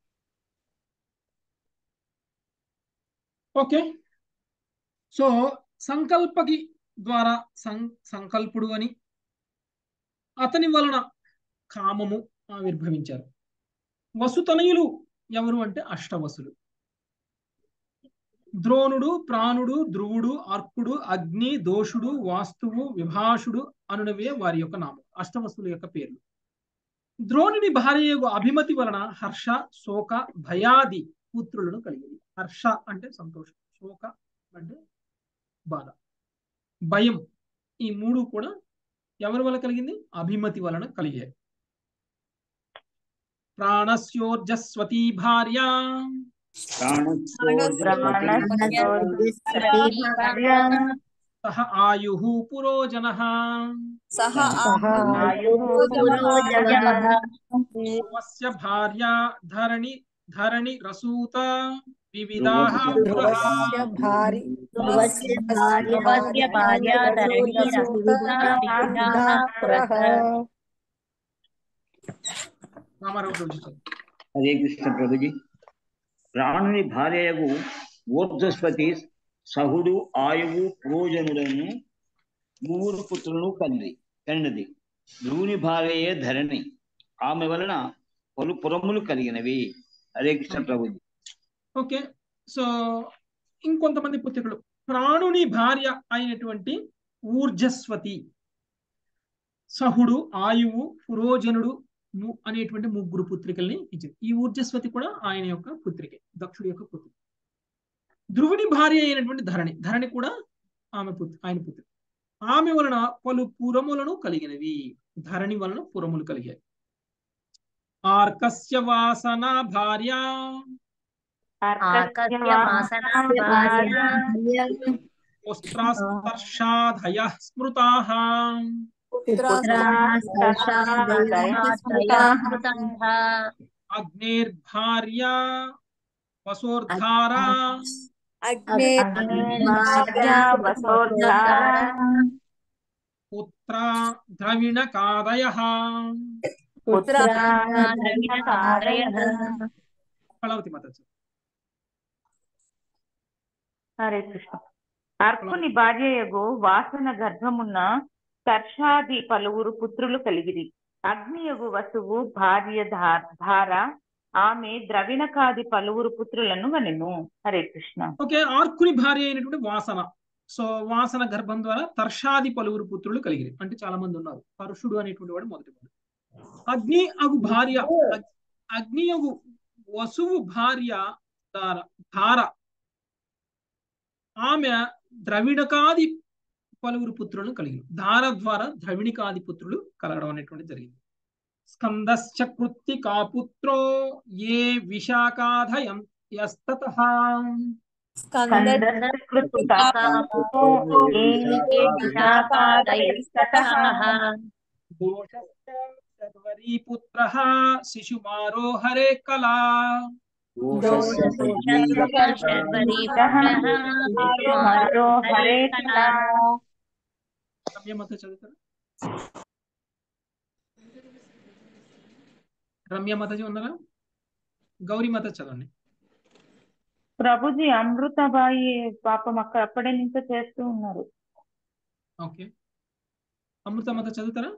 ఓకే, సో సంకల్పకి ద్వారా సంకల్పుడు అని, అతని వలన కామము ఆవిర్భవించారు. వసుతనయులు ఎవరు అంటే అష్టవసులు. ద్రోణుడు, ప్రాణుడు, ధ్రువుడు, అర్కుడు, అగ్ని, దోషుడు, వాస్తువు, విభాషుడు అనునవే వారి యొక్క నామం, అష్టవసుల యొక్క పేర్లు. ద్రోణుని భార్య అభిమతి వలన హర్ష, శోక, భయాది పుత్రులను కలిగింది. హర్ష అంటే సంతోషం, శోక అంటే బాధ, భయం, ఈ మూడు కూడా ఎవరి వల్ల కలిగింది? అభిమతి వలన కలిగాయి. ప్రాణస్యోర్జస్వతి భార్య సహ ఆయుః పురోజనః ధ్రువస్య భార్య ధరణి రసూత వివిధాః పురః హరే కృష్ణ ప్రభుజీ. ప్రాణుని భార్యయగు ఊర్ధ్వస్పతి సహుడు ఆయువు పురోజనులను ముగ్గురు పుత్రులను కన్నది. ధ్రువుని భార్యయే ధరణి, ఆమె వలన పలు పురములు కలిగినవి. హరే కృష్ణ ప్రభుజీ. ఓకే, సో ఇంకొంతమంది పుత్రులు. ప్రాణుని భార్య అయినటువంటి ఊర్జస్వతి, సహుడు, ఆయువు, పురోజనుడు అనేటువంటి ముగ్గురు పుత్రికల్ని ఇచ్చింది. ఈ ఊర్జస్వతి కూడా ఆయన యొక్క పుత్రికే, దక్షుడి యొక్క పుత్రిక. ధ్రువుని భార్య అయినటువంటి ధరణి కూడా ఆయన పుత్రి. ఆమె వలన పలు పురములను కలిగినవి. ధరణి వలన పురములు కలిగాయి. ఆర్కస్య వాసన భార్య పుత్రాస్పర్శాదయః స్మృతాః అగ్నేర్భార్య వసోర్ధారా పుత్ర ద్రవిణకాదయః. కళావతి మాత. హరే కృష్ణ. అర్కుని భార్యయగు వాసన గర్భమున్న తర్షాది పలువురు పుత్రులు కలిగిరి. అగ్నియగు వసువు భార్య ధార, ఆమె ద్రవిణకాది పలువురు పుత్రులను కనెను. హరే కృష్ణ. ఓకే, ఆర్కుని భార్య అయినటువంటి వాసన. సో వాసన గర్భం ద్వారా తర్షాది పలువురు పుత్రులు కలిగిరి, అంటే చాలా మంది ఉన్నారు. పరుషుడు అనేటువంటి వాడు మొదటి వాడు. అగ్ని అగు భార్య, అగ్ని అగు వసువు భార్య ధార, ఆమె ద్రవిణకాది పలువురు పుత్రులను కలిగి, ధార ద్వారా ద్రవిణికాది పుత్రులు కలగడం అనేటువంటి జరిగింది. స్కందశ్చ కృత్తికా పుత్రో ఏ విశాఖాధయస్తతః. శర్వరీ పుత్రః శిశుమారో హరే కళా రమ్యమత చదువుతారు. రమ్యమతజీ ఉన్నారా? గౌరీమత చదవండి. ప్రభుజీ అమృతబాయి పాపం అక్కడే నుంచి చేస్తూ ఉన్నారు. ఓకే, అమృతమత చదువుతారా?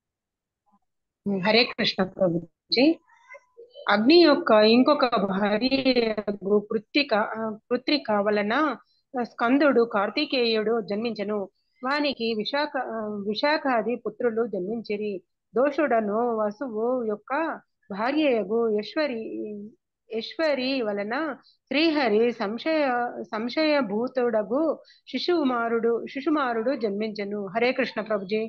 హరే కృష్ణ ప్రభుజీ. అగ్ని యొక్క ఇంకొక భార్య పుత్రిక వలన స్కందుడు కార్తికేయుడు జన్మించెను. వానికి విశాఖాది పుత్రులు జన్మించిరి. దోషుడను వసువు యొక్క భార్యయగు ఈశ్వరి వలన శ్రీహరి సంశయభూతుడగు శిశుమారుడు జన్మించెను. హరే కృష్ణ ప్రభుజీ.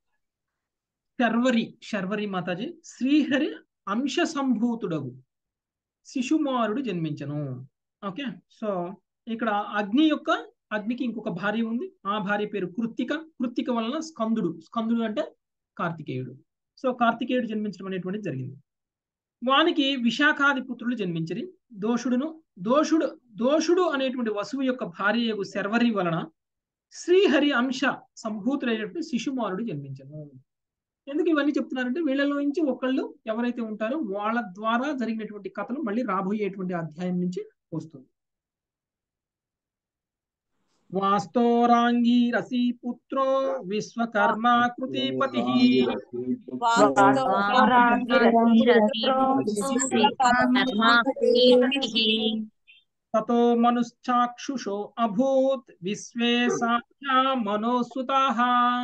శర్వరి మాతాజీ శ్రీహరి అంశ సంభూతుడగు శిశుమారుడు జన్మించను. ఓకే, సో ఇక్కడ అగ్నికి ఇంకొక భార్య ఉంది. ఆ భార్య పేరు కృత్తిక వలన స్కందుడు అంటే కార్తికేయుడు. సో కార్తికేయుడు జన్మించడం అనేటువంటిది జరిగింది. వానికి విశాఖాది పుత్రులు జన్మించరి. దోషుడు అనేటువంటి వసువు యొక్క భార్య శర్వరి వలన శ్రీహరి అంశ సంభూతుడైనటువంటి శిశుమారుడు జన్మించను. ఎందుకు ఇవన్నీ చెప్తున్నారంటే వీళ్ళలో నుంచి ఒకళ్ళు ఎవరైతే ఉంటారో వాళ్ళ ద్వారా జరిగినటువంటి కథలు మళ్ళీ రాబోయేటువంటి అధ్యాయం నుంచి వస్తుంది. వాస్తోరాంగి రసి పుత్రో విశ్వకర్మాకృతిపతి తతో మనుశ్చాక్షుషో అభూత్ విశ్వే సాధ్యా మనోసుతాః.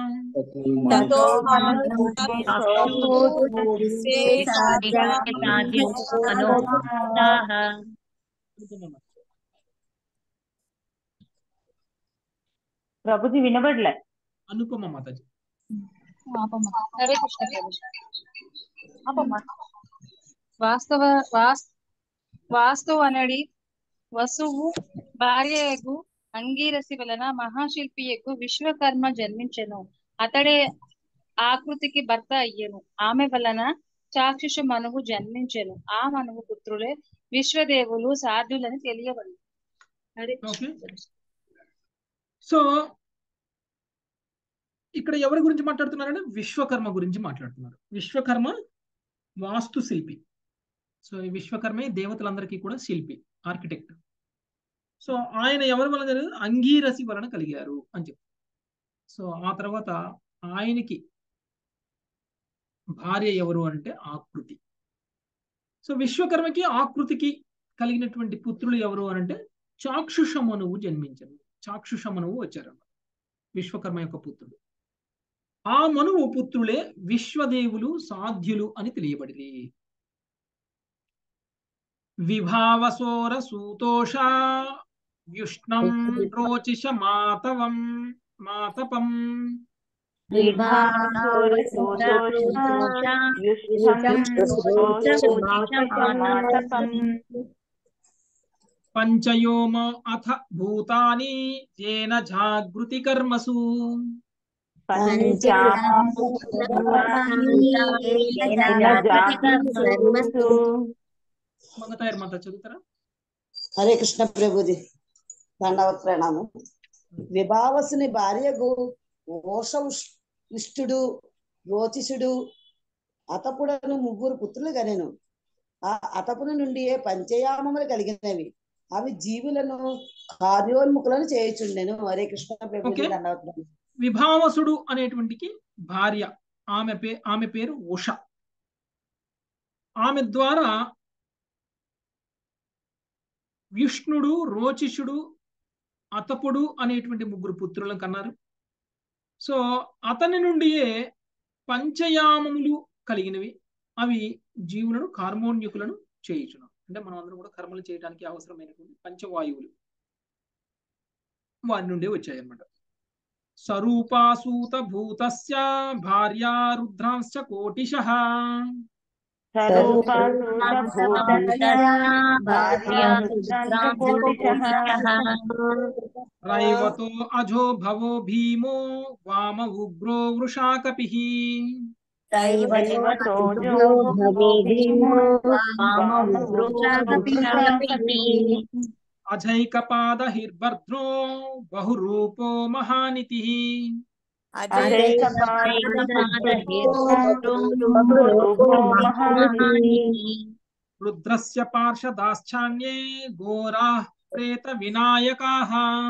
ప్రభుజీ వినబడలే. అనుపమ మాతాజీ. వాస్తవ అనడి వసువు భార్యకు అంగీరసి వలన మహాశిల్పియకు విశ్వకర్మ జన్మించెను. అతడే ఆకృతికి భర్త అయ్యను. ఆమె వలన చాక్షుష మనువు జన్మించెను. ఆ మనువు పుత్రులే విశ్వదేవులు సాధ్యులని తెలియబడి. సో ఇక్కడ ఎవరి గురించి మాట్లాడుతున్నారంటే విశ్వకర్మ గురించి మాట్లాడుతున్నారు. విశ్వకర్మ వాస్తు శిల్పి. సో ఈ విశ్వకర్మే దేవతలందరికీ కూడా శిల్పి, ఆర్కిటెక్ట్. సో ఆయన ఎవరి వలన జరిగింది? అంగీరసి వలన కలిగారు అని చెప్పి. సో ఆ తర్వాత ఆయనకి భార్య ఎవరు అంటే ఆకృతి. సో విశ్వకర్మకి ఆకృతికి కలిగినటువంటి పుత్రులు ఎవరు అనంటే చాక్షుషమనువు జన్మించను. చాక్షుషమనువు వచ్చారన్నమాట విశ్వకర్మ యొక్క పుత్రుడు. ఆ మనువు పుత్రులే విశ్వదేవులు సాధ్యులు అని తెలియబడింది. విభావసోర సూతోష వ్యుష్ణం రోచిష మాతపం పంచయోమ అథ భూతాని ఏన జాగృతి కర్మసు. మంగతాయర్ మాత చదువుతారా? హరే కృష్ణ ప్రభుజీ. దండవత్ ప్రణామం. విభావసుని భార్యకు ఓషవిష్ఠుడు రోచిషుడు అతపుడను ముగ్గురు పుత్రులు కనెను. ఆ అతపుని నుండి పంచయామములు కలిగినవి. అవి జీవులను కార్యోన్ముఖులను చేయుచుండెను. హరే కృష్ణ ప్రభుజీ. దండవత్ ప్రణామం. విభావసుడు అనేటువంటికి భార్య, ఆమె పేరు ఉష. ఆమె ద్వారా విష్ణుడు, రోచిషుడు, అతపుడు అనేటువంటి ముగ్గురు పుత్రులను కన్నారు. సో అతని నుండియే పంచయామములు కలిగినవి. అవి జీవులను కార్మోన్యుకులను చేయుచును. అంటే మనం అందరం కూడా కర్మలు చేయడానికి అవసరమైనటువంటి పంచవాయువులు వారి నుండి వచ్చాయన్నమాట. స్వరూపాసూత భూతస్య భార్యా రుద్రాంశ్చ కోటిశః. రైవతో అజో భవో భీమో వామ ఉగ్రో వృషాకపిః. दैवतोजो भवेदीमो वामवृक्षाकपि अजैकपादहिर्भद्रो बहुरूपो महानितिः रुद्रस्य पार्षदाश्चान्ये घोराः प्रेतविनायकाः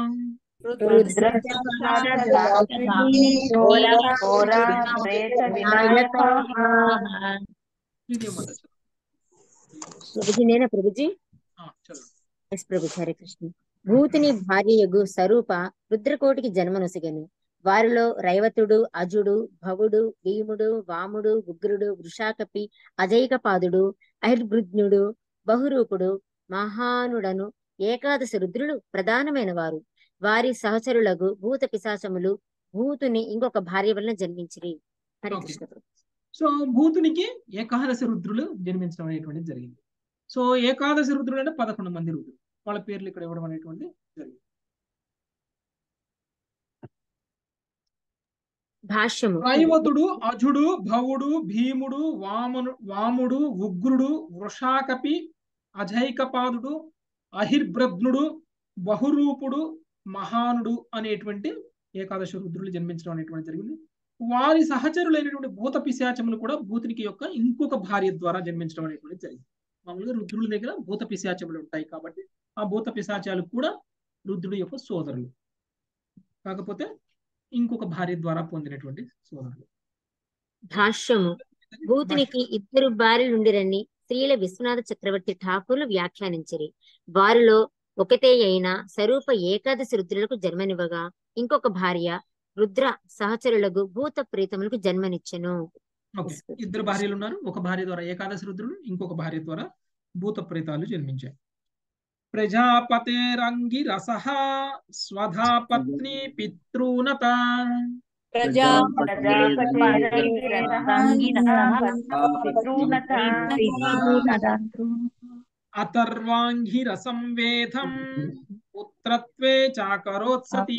ప్రభుజీ నేనా ప్రభుజీ ఎస్ ప్రభుజీ హరే కృష్ణ. భూతిని భార్యయగు స్వరూప రుద్రకోటికి జన్మనొసగెను. వారిలో రైవతుడు, అజుడు, భవుడు, భీముడు, వాముడు, ఉగ్రుడు, వృషాకపి, అజైకపాదుడు, అహిర్భృజ్ఞుడు, బహురూపుడు, మహానుడను ఏకాదశి రుద్రులు ప్రధానమైన వారు. వారి సహచరులకు భూత పిశాచములు భూతుని ఇంకొక భార్య వలన జన్మించిరి. హరే కృష్ణ ప్రభు. సో భూతునికి ఏకాదశి రుద్రులు జన్మించడం అనేటువంటిది జరిగింది. సో ఏకాదశి రుద్రులు అంటే 11 మంది రుద్రులు, వాళ్ళ పేర్లు ఇక్కడ ఇవ్వడం అనేటువంటి జరిగింది. భాష్యము. రైవతుడు, అజుడు, భవుడు, భీముడు, వాముడు, ఉగ్రుడు, వృషాకపి, అజైకపాదుడు, అహిర్భ్రజ్ఞుడు, బహురూపుడు, మహానుడు అనేటువంటి ఏకాదశి రుద్రులు జన్మించడం అనేటువంటి జరిగింది. వారి సహచరులైనటువంటి భూత పిశాచములు కూడా భూతునికి యొక్క ఇంకొక భార్య ద్వారా జన్మించడం అనేటువంటి జరిగింది. మామూలుగా రుద్రుల దగ్గర భూత పిశాచములు ఉంటాయి కాబట్టి ఆ భూత పిశాచాలు కూడా రుద్రుడి యొక్క సోదరులు, కాకపోతే ఇంకొక భార్య ద్వారా పొందినటువంటి సోదరులు. భాష్యము. భూతునికి 2 భార్యలుండిరని శ్రీల విశ్వనాథ చక్రవర్తి ఠాకూర్లు వ్యాఖ్యానించిరి. వారిలో ఒకటే అయిన స్వరూప ఏకాదశి రుద్రులకు జన్మనివ్వగా ఇంకొక భార్య రుద్ర సహచరులకు భూత ప్రేతములకు జన్మనిచ్చెను. 2 భార్యలు ఉన్నారు. ఒక భార్య ద్వారా ఏకాదశి రుద్రులు, ఇంకొక భార్య ద్వారా భూత ప్రేతాలు జన్మించాయి. ప్రజాపతేరంగిరసః స్వధా పత్ని పితృనత అతర్వాంగిరసం వేదం పుత్రత్వే చాకరోత్సతి.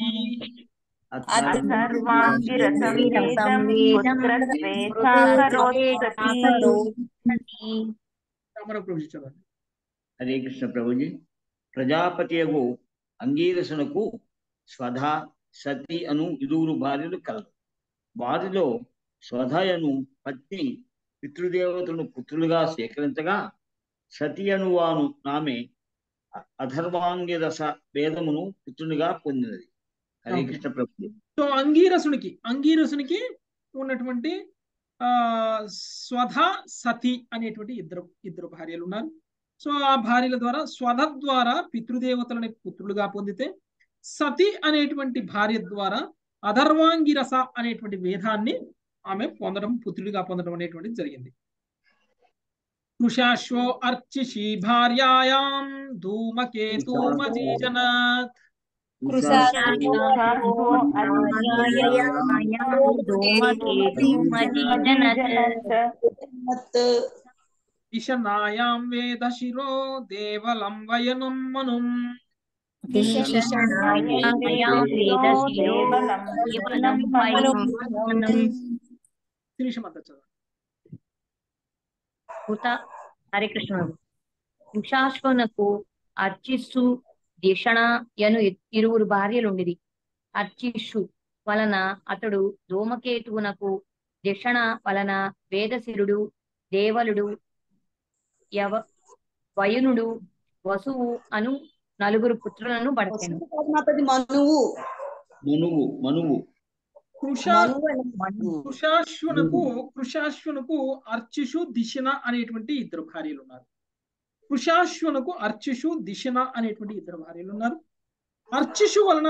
హరే కృష్ణ ప్రభుజీ. ప్రజాపతియగు అంగీరసునకు స్వధ, సతి అను 2 భార్యలు కలరు. వారిలో స్వధయను పత్ని పితృదేవతలను పుత్రులుగా స్వీకరించగా సతి అనువాను ఆమె అధర్వాంగిరస వేదమును పుత్రునిగా పొందినది. హరే కృష్ణ ప్రభుజీ. సో అంగీరసునికి ఉన్నటువంటి స్వధ, సతి అనేటువంటి ఇద్దరు భార్యలు ఉన్నారు. సో ఆ భార్యల ద్వారా స్వధ ద్వారా పితృదేవతలని పుత్రులుగా పొందితే సతి అనేటువంటి భార్య ద్వారా అధర్వాంగిరస అనేటువంటి వేదాన్ని ఆమె పుత్రుడిగా పొందడం అనేటువంటిది జరిగింది. కృషాశ్వో అర్చిషి భార్యాయాం ధూమకేతుమజీజనత్. దిశనాయాం వేదశిరో దేవలం వయనం మనుం. హరే కృష్ణ. వృషాశ్వనకు అర్చిస్సు, దిషణ యను 2 భార్యలుండిరి. అర్చిస్సు వలన అతడు ధూమకేతువునకు, దిషణ వలన వేదశిరుడు, దేవలుడు, వయునుడు, వసువు అను 4 పుత్రులను పడతాను. కృషాశ్వనకు అర్చిషు, దిశన అనేటువంటి 2 భార్యలు ఉన్నారు. కృషాశ్వనకు అర్చిషు, దిశన అనేటువంటి 2 భార్యలు ఉన్నారు. అర్చిషు వలన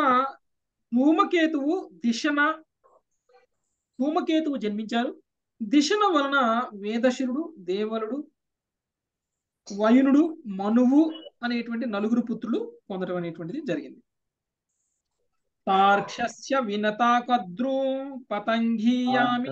ధూమకేతువు జన్మించారు. దిశన వలన వేదశిరుడు, దేవలుడు, వయునుడు, మనువు అనేటువంటి 4 పుత్రులు పొందడం అనేటువంటిది జరిగింది. తార్క్ష్యస్య వినతా కద్రూ పతంగీయామి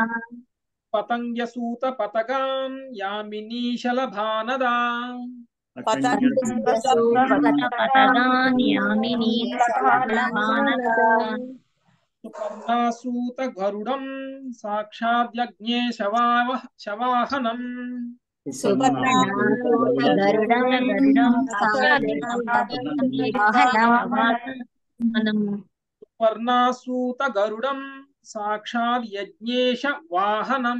పతంగ్యసూత పతగాం యామినీశలభానదా. సుపర్ణాసూత గరుడం సాక్షాద్యజ్ఞే శవాహనం సుపర్ణాసూత గరుడం సాక్షాద్ యజ్ఞేశ వాహనం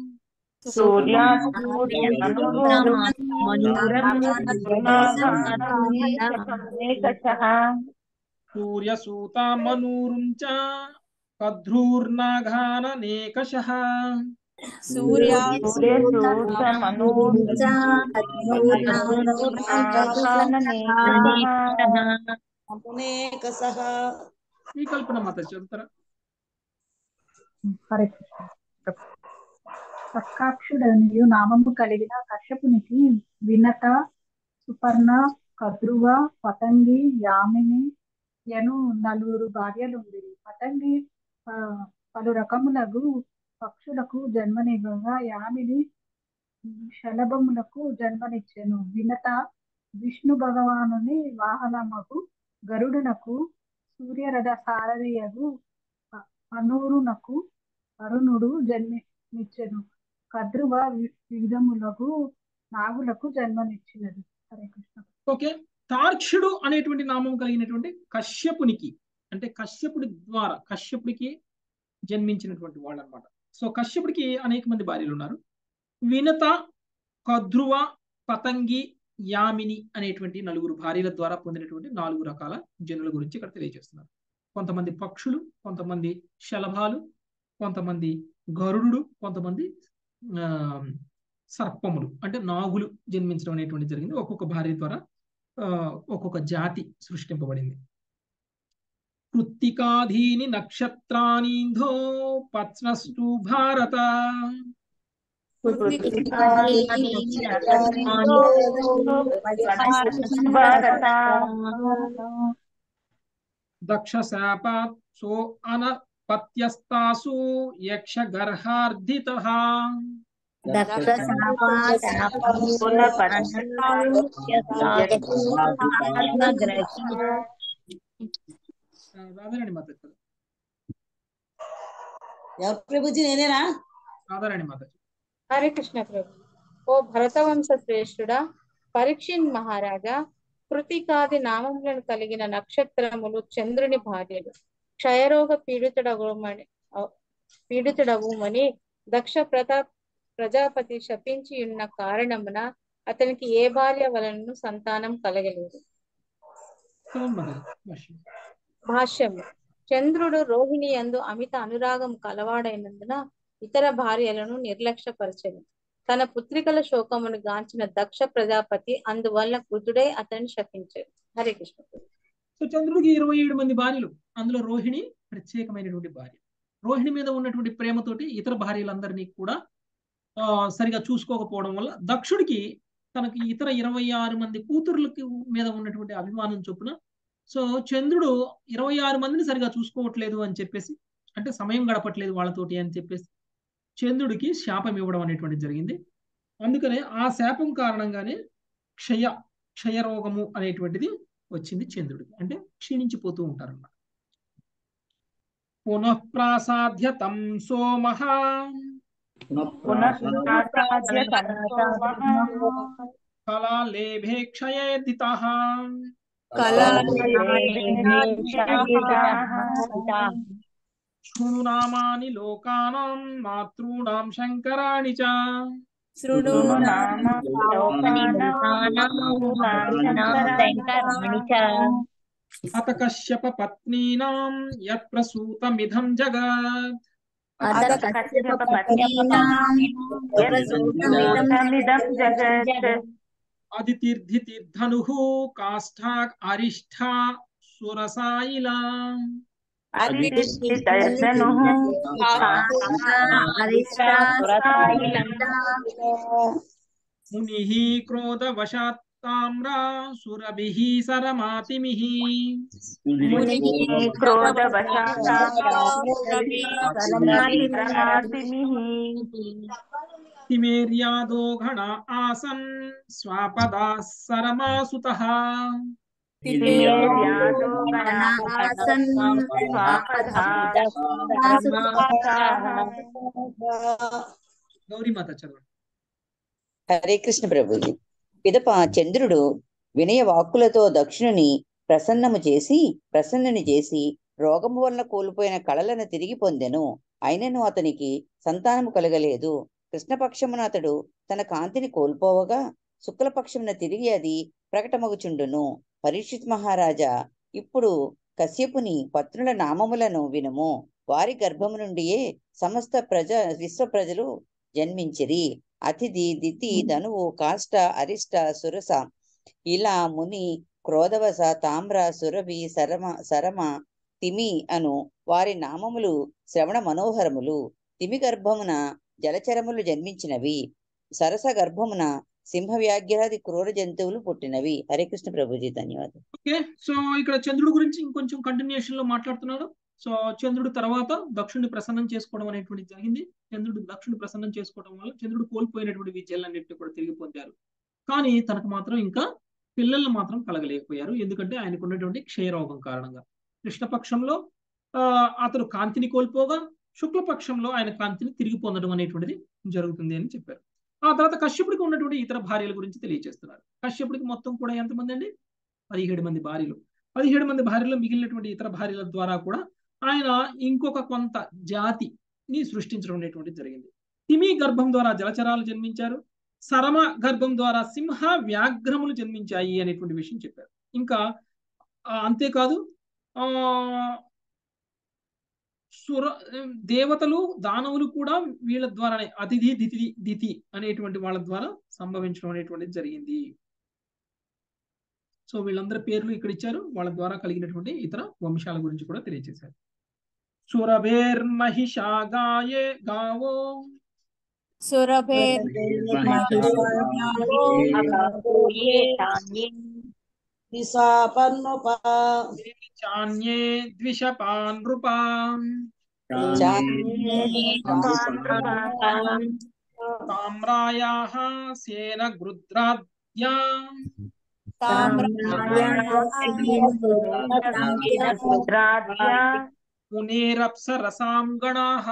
సూర్యసూత మనూరుంచ కద్రూర్నాఘాననేకశః ఈ కల్పన మాత చెప్తారా? హరే కృష్ణ. సక్కాక్షుడనియు నామము కలిగిన కశ్యపునికి వినత, సుపర్ణ, కద్రువ, పతంగి, యామిని యను 4 భార్యలుండిరి. పతంగి పలు రకములగు పక్షులకు జన్మనివ్వగా యామిని శలభములకు జన్మనిచ్చెను. వినత విష్ణు భగవానుని వాహనమగు గరుడునకు, సూర్యరథ సారథియగు అనూరునకు అరుణుడు జన్మనిచ్చెను. కద్రువ వివిధములగు నాగులకు జన్మనిచ్చినది. హరే కృష్ణ. ఓకే, తార్క్షుడు అనేటువంటి నామం కలిగినటువంటి కశ్యపునికి, అంటే కశ్యపుడి ద్వారా కశ్యపుడికి జన్మించినటువంటి వాళ్ళు అనమాట. సో కశ్యపుడికి అనేక మంది భార్యలు ఉన్నారు. వినత, కద్రువ, పతంగి, యామిని అనేటువంటి 4 భార్యల ద్వారా పొందినటువంటి 4 రకాల జనుల గురించి ఇక్కడ తెలియజేస్తున్నారు. కొంతమంది పక్షులు, కొంతమంది శలభాలు, కొంతమంది గరుడు, కొంతమంది సర్పములు అంటే నాగులు జన్మించడం అనేటువంటి జరిగింది. ఒక్కొక్క భార్య ద్వారా ఒక్కొక్క జాతి సృష్టింపబడింది. కృత్తికాధీని నక్షత్రానింధో పత్నస్తు భారత దక్షశాపాత్ సో అనపత్యస్తాసు యక్షగర్హార్ధితః రాధారాణి మాత ప్రభుజీ నేనేనా? రాధారాణి మాత. హరే కృష్ణ ప్రభు. ఓ భరతవంశ శ్రేష్ఠుడా, పరీక్షిత్ మహారాజా, కృతికాది నామములను కలిగిన నక్షత్రములు చంద్రుని భార్యలు. క్షయరోగ పీడితుడవుమని దక్ష ప్రజాపతి శపించి ఉన్న కారణమున అతనికి ఏ భార్య వలన సంతానం కలగలేదు. భాష్యము. చంద్రుడు రోహిణి యందు అమిత అనురాగం కలవాడైనందున ఇతర భార్యలను నిర్లక్ష్యపరచెను. తన పుత్రికల శోకమును గాంచిన దక్ష ప్రజాపతి అందువల్ల కృతుడై అతన్ని శపించాడు. హరే కృష్ణ. సో చంద్రుడికి 27 మంది భార్యలు, అందులో రోహిణి ప్రత్యేకమైనటువంటి భార్య. రోహిణి మీద ఉన్నటువంటి ప్రేమతోటి ఇతర భార్యలందరినీ కూడా సరిగా చూసుకోకపోవడం వల్ల దక్షుడికి తనకి ఇతర 26 మంది కూతుర్లకి మీద ఉన్నటువంటి అభిమానం చొప్పున సో చంద్రుడు 26 మందిని సరిగా చూసుకోవట్లేదు అని చెప్పేసి, అంటే సమయం గడపట్లేదు వాళ్ళతోటి అని చెప్పేసి చంద్రుడికి శాపం ఇవ్వడం అనేటువంటి జరిగింది. అందుకనే ఆ శాపం కారణంగానే క్షయరోగము అనేటువంటిది వచ్చింది చంద్రుడికి, అంటే క్షీణించిపోతూ ఉంటారన్నమాట. పునఃప్రాసాద్య తం సోమః కళాలేభే క్షయేదితః శృణునామాని లోకానాం మాతృణాం శంకరాణి చ అత కశ్యప పత్నీనాం యత్ ప్రసూతమిదం జగత్ అదితిర్ధి తీర్థనుః కాష్ఠా అరిష్ఠా సురసాయిలా మునిః క్రోధవశాత్ తామ్రా సురభిః సరమాతిమిః తిమేర్యాదో గణ ఆసన్ స్వాపదా సరమాసుతః తిమేర్యాదో గణాసన్ గౌరీమాత చదవండి. హరే కృష్ణ ప్రభుజీ. పిదప చంద్రుడు వినయ వాక్కులతో దక్షిణుని ప్రసన్నుని చేసి రోగము వలన కోల్పోయిన కళలను తిరిగి పొందెను. అయినను అతనికి సంతానము కలగలేదు. కృష్ణపక్షమున అతడు తన కాంతిని కోల్పోవగా శుక్లపక్షమున తిరిగి అది ప్రకటమగుచుండును. పరీక్షిత్ మహారాజా, ఇప్పుడు కశ్యపుని పత్నుల నామములను వినుము. వారి గర్భము నుండియే సమస్త విశ్వ ప్రజలు జన్మించిరి. అతిథి, దితి, ధనువు, కాష్ట, అరిష్ట, సురస, ఇలా, ముని, క్రోధవస, తామ్ర, సురభి, సరమ, తిమి అను వారి నామములు శ్రవణ మనోహరములు. తిమి గర్భమున జలచరములు జన్మించినవి. సరస గర్భమున సింహ వ్యాఘ్రాది క్రూర జంతువులు పుట్టినవి. హరే కృష్ణ ప్రభుజీ, ధన్యవాదాలు. ఓకే, సో ఇక్కడ చంద్రుడు గురించి ఇంకొంచెం కంటిన్యూషన్ లో మాట్లాడుతున్నాడు. సో చంద్రుడు తర్వాత దక్షుడిని ప్రసన్నం చేసుకోవడం అనేటువంటిది జరిగింది. చంద్రుడు దక్షుడిని ప్రసన్నం చేసుకోవడం వల్ల చంద్రుడు కోల్పోయినటువంటి విద్యలన్నింటినీ కూడా తిరిగి పొందారు. కానీ తనకు మాత్రం ఇంకా పిల్లలు మాత్రం కలగలేకపోయారు. ఎందుకంటే ఆయనకు ఉన్నటువంటి క్షయరోగం కారణంగా. కృష్ణపక్షంలో అతడు కాంతిని కోల్పోగా శుక్లపక్షంలో ఆయన కాంతిని తిరిగి పొందడం అనేటువంటిది జరుగుతుంది అని చెప్పారు. ఆ తర్వాత కశ్యపుడికి ఉన్నటువంటి ఇతర భార్యల గురించి తెలియజేస్తున్నారు. కశ్యపుడికి మొత్తం కూడా ఎంతమంది అండి? 17 మంది భార్యలు. 17 మంది భార్యలు మిగిలినటువంటి ఇతర భార్యల ద్వారా కూడా ఆయన ఇంకొక కొంత జాతిని సృష్టించడం అనేటువంటిది జరిగింది. తిమి గర్భం ద్వారా జలచరాలు జన్మించారు. సరమ గర్భం ద్వారా సింహ వ్యాఘ్రములు జన్మించాయి అనేటువంటి విషయం చెప్పారు. ఇంకా అంతేకాదు, దేవతలు, దానవులు కూడా వీళ్ళ ద్వారానే అతిథి, దితి అనేటువంటి వాళ్ళ ద్వారా సంభవించడం అనేటువంటిది జరిగింది. సో వీళ్ళందరి పేర్లు ఇక్కడ ఇచ్చారు. వాళ్ళ ద్వారా కలిగినటువంటి ఇతర వంశాల గురించి కూడా తెలియజేశారు. సురభేర్ మహిషా గావో చాన్యే ద్విషపాన్ నృపాం తామ్రాయాః సేన గృధ్రాద్యా పునేరప్సరసాం గణాః.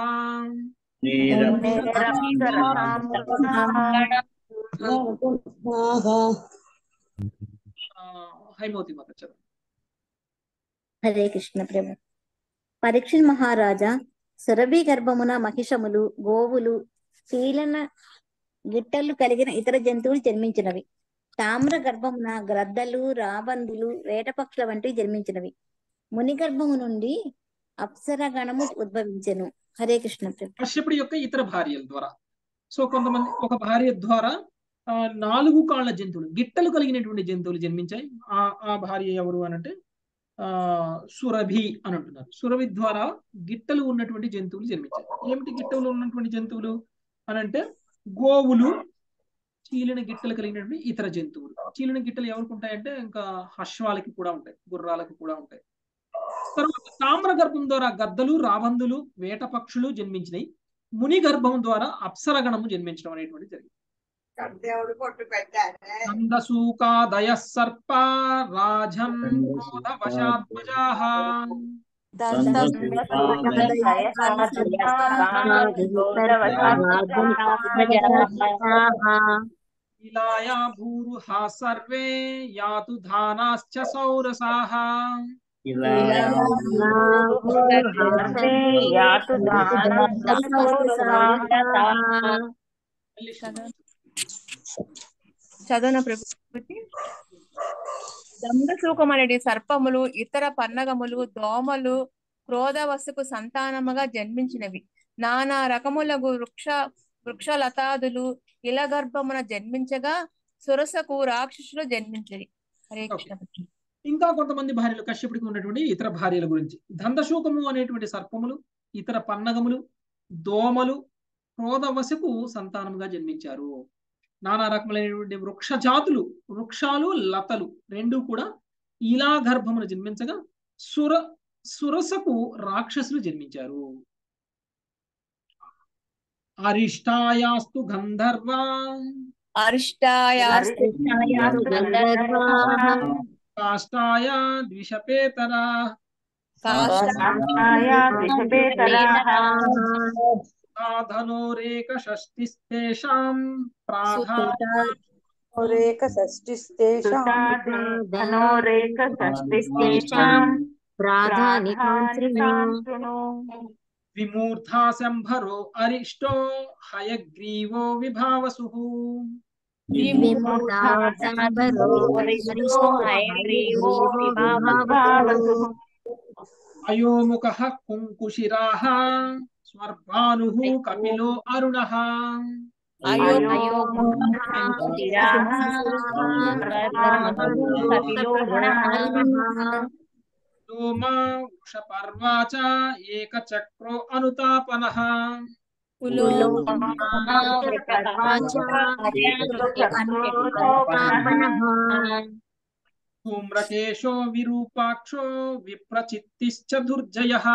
హైమవతి మాత చదువు. హరే కృష్ణ ప్రభు. పరీక్షిత్ మహారాజా, సురభి గర్భమున మహిషములు, గోవులు, చీలన గిట్టలు కలిగిన ఇతర జంతువులు జన్మించినవి. తామ్ర గర్భమున గ్రద్దలు, రాబందులు, వేటపక్షుల వంటివి జన్మించినవి. ముని గర్భము నుండి అప్సరగణము ఉద్భవించెను. హరే కృష్ణ ప్రభు. కశ్యపుడి యొక్క ఇతర భార్యల ద్వారా, సో కొంతమంది ఒక భార్య ద్వారా 4 కాళ్ళ జంతువులు, గిట్టలు కలిగినటువంటి జంతువులు జన్మించాయి. ఆ భార్య ఎవరు అనంటే సురభి అని అంటున్నారు. సురభి ద్వారా గిట్టలు ఉన్నటువంటి జంతువులు జన్మించాయి. ఏమిటి గిట్టలు ఉన్నటువంటి జంతువులు అనంటే గోవులు, చీలిన గిట్టలు కలిగినటువంటి ఇతర జంతువులు. చీలిన గిట్టలు ఎవరికి ఉంటాయంటే ఇంకా అశ్వాలకి కూడా ఉంటాయి, గుర్రాలకు కూడా ఉంటాయి. తర్వాత తామ్ర గర్భం ద్వారా గద్దలు, రాబందులు, వేట పక్షులు జన్మించినాయి. ముని గర్భం ద్వారా అప్సరగణము జన్మించడం అనేటువంటి జరిగింది. నందసూకాదయ సర్ప రాజన్ క్రోధవశాత్మజాః ఇలాయా భూరుహా సర్వే యాతు ధానాశ్చ సౌరసాః. చదువున ప్రభుత్వం. దండశూకం అనేది సర్పములు, ఇతర పన్నగములు, దోమలు క్రోధవశకు సంతానముగా జన్మించినవి. నానా రకములకు వృక్షలతాదులు ఇల గర్భమున జన్మించగా సురసకు రాక్షసులు జన్మించవి. హరే కృష్ణ. ఇంకా కొంతమంది భార్యలు, కశ్యపుడికి ఉన్నటువంటి ఇతర భార్యల గురించి. దండశూకము అనేటువంటి సర్పములు, ఇతర పన్నగములు, దోమలు క్రోధవశకు సంతానముగా జన్మించారు. నానా రకములైనటువంటి వృక్ష జాతులు, వృక్షాలు, లతలు రెండు కూడా ఇలా గర్భమున జన్మించగా సురసకు రాక్షసులు జన్మించారు. అరిష్టాయాస్తు గంధర్వా అరిష్టాయాస్తు గంధర్వాః కాష్టాయ ద్విషపేతరా సాధనోరేక షష్టిస్తేషాం ప్రాధానికాం శృణు విమూర్ధా శంభరో అరిష్టో హయగ్రీవో విభావసు అయోముఖః కుంకుశిరాః స్వర్భానుః కపిలో అరుణః లోమా వృషపర్వా చ ఏకచక్రో అనుతాపనః ధూమ్రకేశో విరూపాక్షో విప్రచిత్తిశ్చ దుర్జయః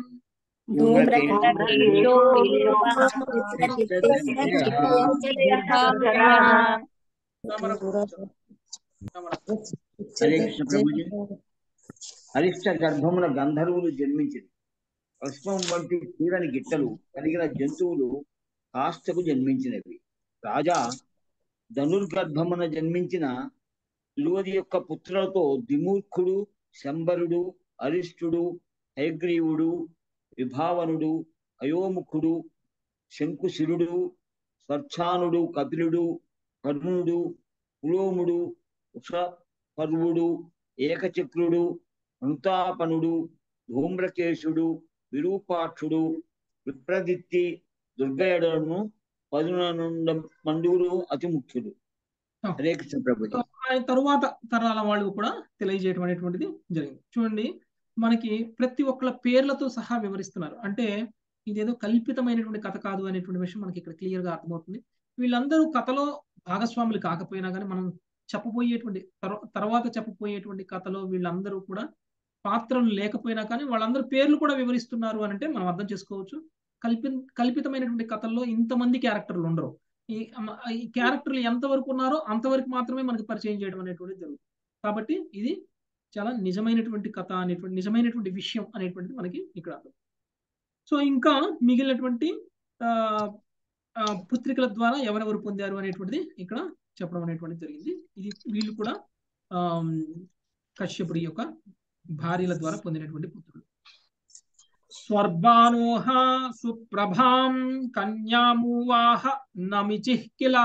హరే కృష్ణ ప్రభుజీ. అరిష్ట గర్భమున గంధర్వులు జన్మించింది. పుష్పం వంటి తీరని గిట్టలు కలిగిన జంతువులు కాష్టకు జన్మించినవి. రాజా ధనుర్గర్భమున జన్మించిన యువతి యొక్క పుత్రులతో దిమూర్ఖుడు, శంబరుడు, అరిష్టుడు, హయగ్రీవుడు, విభావనుడు, అయోముఖుడు, శంకుశిరుడు, స్వర్ఛానుడు, కపిలుడు, కర్ణుడు, పులోముడు, ఉషపర్వుడు, ఏకచక్రుడు, అనుతాపనుడు, ధూమ్రకేశుడు, విరూపాక్షుడు, విప్రదిత్తి, దుర్గయుడను 11 మండువులు అతి ముఖ్యుడు. హరే కృష్ణ ప్రభుజీ. ఆయన తరువాత తరాల వాళ్ళు కూడా తెలియజేయడం అనేటువంటిది జరిగింది. చూడండి, మనకి ప్రతి ఒక్కళ్ళ పేర్లతో సహా వివరిస్తున్నారు. అంటే ఇదేదో కల్పితమైనటువంటి కథ కాదు అనేటువంటి విషయం మనకి ఇక్కడ క్లియర్ గా అర్థమవుతుంది. వీళ్ళందరూ కథలో భాగస్వాములు కాకపోయినా కానీ మనం చెప్పబోయేటువంటి తర్వాత చెప్పబోయేటువంటి కథలో వీళ్ళందరూ కూడా పాత్రలు లేకపోయినా కానీ వాళ్ళందరూ పేర్లు కూడా వివరిస్తున్నారు అని అంటే మనం అర్థం చేసుకోవచ్చు. కల్పితమైనటువంటి కథల్లో ఇంతమంది క్యారెక్టర్లు ఉండరు. ఈ క్యారెక్టర్లు ఎంతవరకు ఉన్నారో అంతవరకు మాత్రమే మనకి పరిచయం చేయడం అనేటువంటిది జరుగుతుంది. కాబట్టి ఇది చాలా నిజమైనటువంటి కథ అనేటువంటి నిజమైనటువంటి విషయం అనేటువంటిది మనకి ఇక్కడ అర్థం. సో ఇంకా మిగిలినటువంటి పుత్రికల ద్వారా ఎవరెవరు పొందారు అనేటువంటిది ఇక్కడ చెప్పడం అనేటువంటిది జరిగింది. ఇది వీళ్ళు కూడా కశ్యపుడి యొక్క భార్యల ద్వారా పొందినటువంటి పుత్రులు. స్వర్భానోహ సుప్రభాం కన్యామువాహ నమిచిః కిలా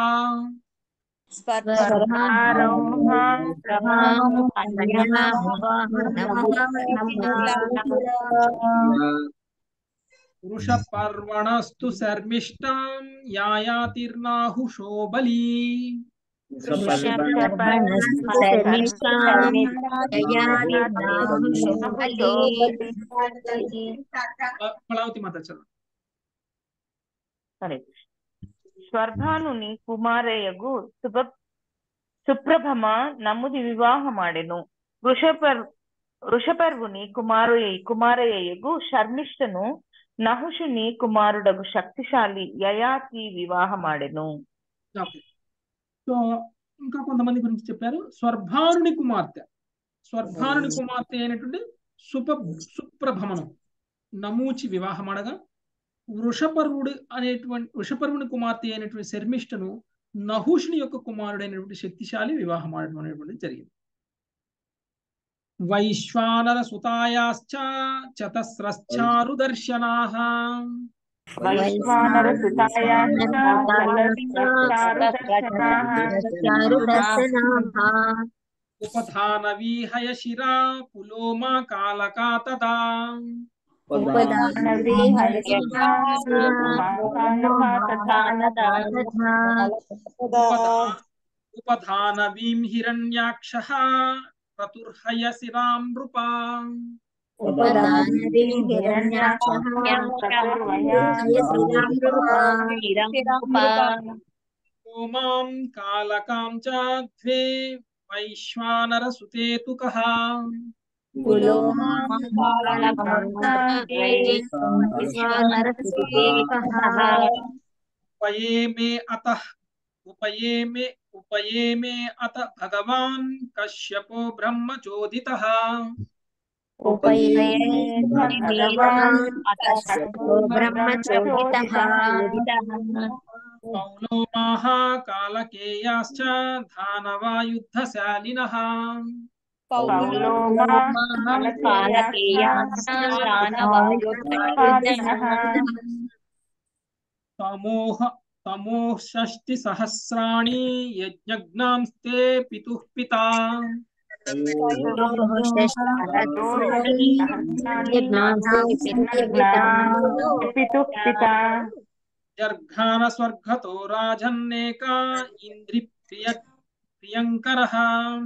వృషపర్వణస్తు శర్మిష్టాం యాయాతిర్నాహుషో బలీ ఫలావతి మాత చదువు. సరే. స్వర్భానుని కుమారయ్యగు సుప్రభమ నమ్ముది వివాహమాడెను. వృషపర్వుని కుమారయ్యగు శర్మిష్ఠను నహుషుని కుమారుడగు శక్తిశాలి యయాతి వివాహమాడెను. సో ఇంకా కొంతమంది గురించి చెప్పారు. స్వర్భానుని కుమార్తె అయినటువంటి సుప్రభమను నమూచి వివాహమడగా వృషపర్వుని కుమార్తె అయినటువంటి శర్మిష్ఠను నహుషుని యొక్క కుమారుడైనటువంటి శక్తిశాలి వివాహమాడడం అనేటువంటిది జరిగింది. వైశ్వానర సుతాయాశ్చ చతస్రశ్చారు దర్శనాః ఉపధానవీహయ శిరా పులోమా కాలకా తదా ఉపధానవీం హిరణ్యాక్షః ప్రతుర్హయ శిరాం నృపా ఓమాం కాలకాం చ ద్వే వైశ్వానర సుతేతుకః उपयेमे अत भगवान् कश्यपो ब्रह्मचोदितः पौलोमाः कालकेयाश्च दानवायुद्धशालिनः तमोषष्टिसहस्राणि यज्ञग्नांस्ते पितुः पिता जर्घान स्वर्गतो राजन्नेका प्रियंकरः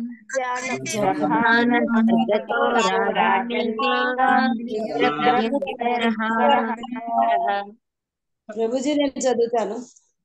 ప్రభుజీ నేను చదువుతాను.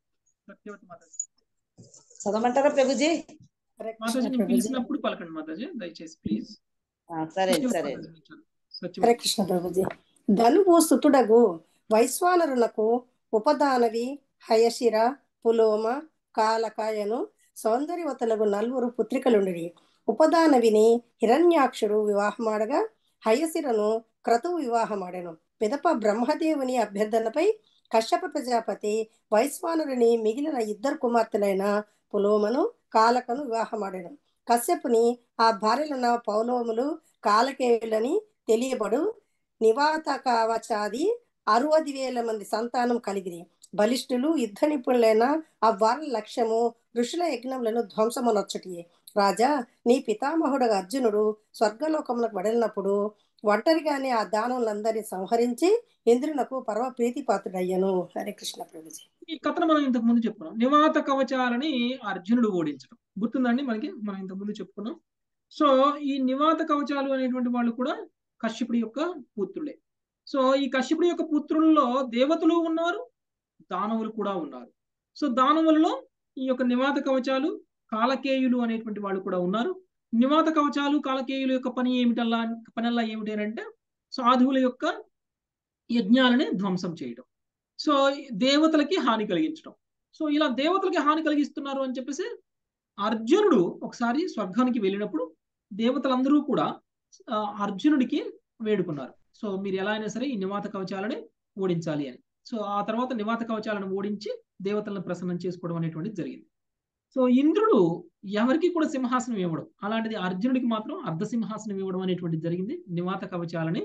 చదవమంటారా ప్రభుజీ? మాతాజీ నేను పిలిచినప్పుడు పలకండి మాతాజీ దయచేసి ప్లీజ్. సరే సరే. హరే కృష్ణ ప్రభుజీ. ధనువు సుతుడగు వైశ్వానరులకు ఉపదానవి హయశిర పులోమ కాలకాయను సౌందర్యవతులకు 4 పుత్రికలుండిరి. ఉపదానవిని హిరణ్యాక్షుడు వివాహమాడగా హయశిరను క్రతువు వివాహమాడెను. పిదప బ్రహ్మదేవుని అభ్యర్థనపై కశ్యప ప్రజాపతి వైశ్వానరుని మిగిలిన 2 కుమార్తెలైన పులోమను కాలకను వివాహమాడెను. కశ్యపుని ఆ భార్యలున్న పౌలోములు కాలకేయులని తెలియబడు నివాత కవచాది 60,000 మంది సంతానం కలిగిరి. బలిష్ఠులు యుద్ధ నిపుణులైన ఆ వారి లక్ష్యము ఋషుల యజ్ఞములను ధ్వంసమునొచ్చటియే. రాజా, నీ పితామహుడు అర్జునుడు స్వర్గలోకములకు వెడలినప్పుడు ఒంటరిగానే ఆ దానవులందరినీ సంహరించి ఇంద్రునకు పరమ ప్రీతిపాత్రుడయ్యను. హరే కృష్ణ ప్రభుజీ. ఈ కథను మనం ఇంతకు ముందు చెప్పుకున్నాం. నివాత కవచాలని అర్జునుడు ఓడించడం గుర్తుందండి మనకి, మనం ఇంతకు ముందు చెప్పుకున్నాం. సో ఈ నివాత కవచాలు అనేటువంటి వాళ్ళు కూడా కశ్యపుడి యొక్క పుత్రులే. సో ఈ కశ్యపుడి యొక్క పుత్రుల్లో దేవతలు ఉన్నారు, దానవులు కూడా ఉన్నారు. సో దానవులలో ఈ యొక్క నివాత కవచాలు కాలకేయులు అనేటువంటి వాళ్ళు కూడా ఉన్నారు. నివాత కవచాలు కాలకేయుల యొక్క పనల్లా ఏమిటి అంటే సాధువుల యొక్క యజ్ఞాలని ధ్వంసం చేయడం, సో దేవతలకి హాని కలిగించడం. సో ఇలా దేవతలకి హాని కలిగిస్తున్నారు అని చెప్పేసి అర్జునుడు ఒకసారి స్వర్గానికి వెళ్ళినప్పుడు దేవతలందరూ కూడా అర్జునుడికి వేడుకున్నారు. సో మీరు ఎలా అయినా సరే ఈ నివాత కవచాలని ఓడించాలి అని. సో ఆ తర్వాత నివాత కవచాలను ఓడించి దేవతలను ప్రసన్నం చేసుకోవడం అనేటువంటిది జరిగింది. సో ఇంద్రుడు ఎవరికి కూడా సింహాసనం ఇవ్వడం, అలాంటిది అర్జునుడికి మాత్రం అర్ధ సింహాసనం ఇవ్వడం అనేటువంటిది జరిగింది నివాత కవచాలని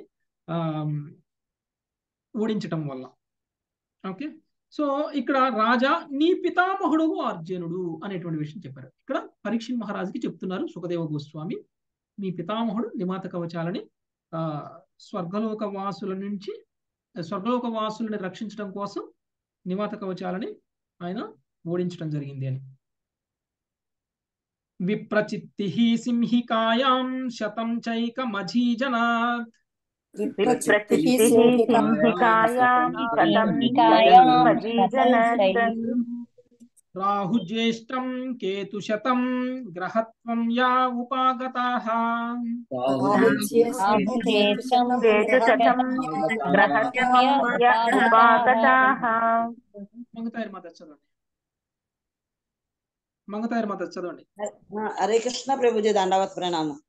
ఓడించటం వల్ల. ఓకే, సో ఇక్కడ రాజా నీ పితామహుడు అర్జునుడు అనేటువంటి విషయం చెప్పారు. ఇక్కడ పరీక్షిత్ మహారాజుకి చెప్తున్నారు సుఖదేవ గోస్వామి, మీ పితామహుడు నివాత కవచాలని స్వర్గలోక వాసులని రక్షించడం కోసం నివాత కవచాలని ఆయన ఓడించడం జరిగింది అని. విప్రచిత్తి సింహికాయాం శతం చైక మజీజనాత్ రాహుజ్యేష్టం కేతుశతం గ్రహత్వం యా ఉపాగతాః. మంగతాయర్ మాత చదవండి. హరే కృష్ణ ప్రభుజీ. దండవత్ ప్రణామం.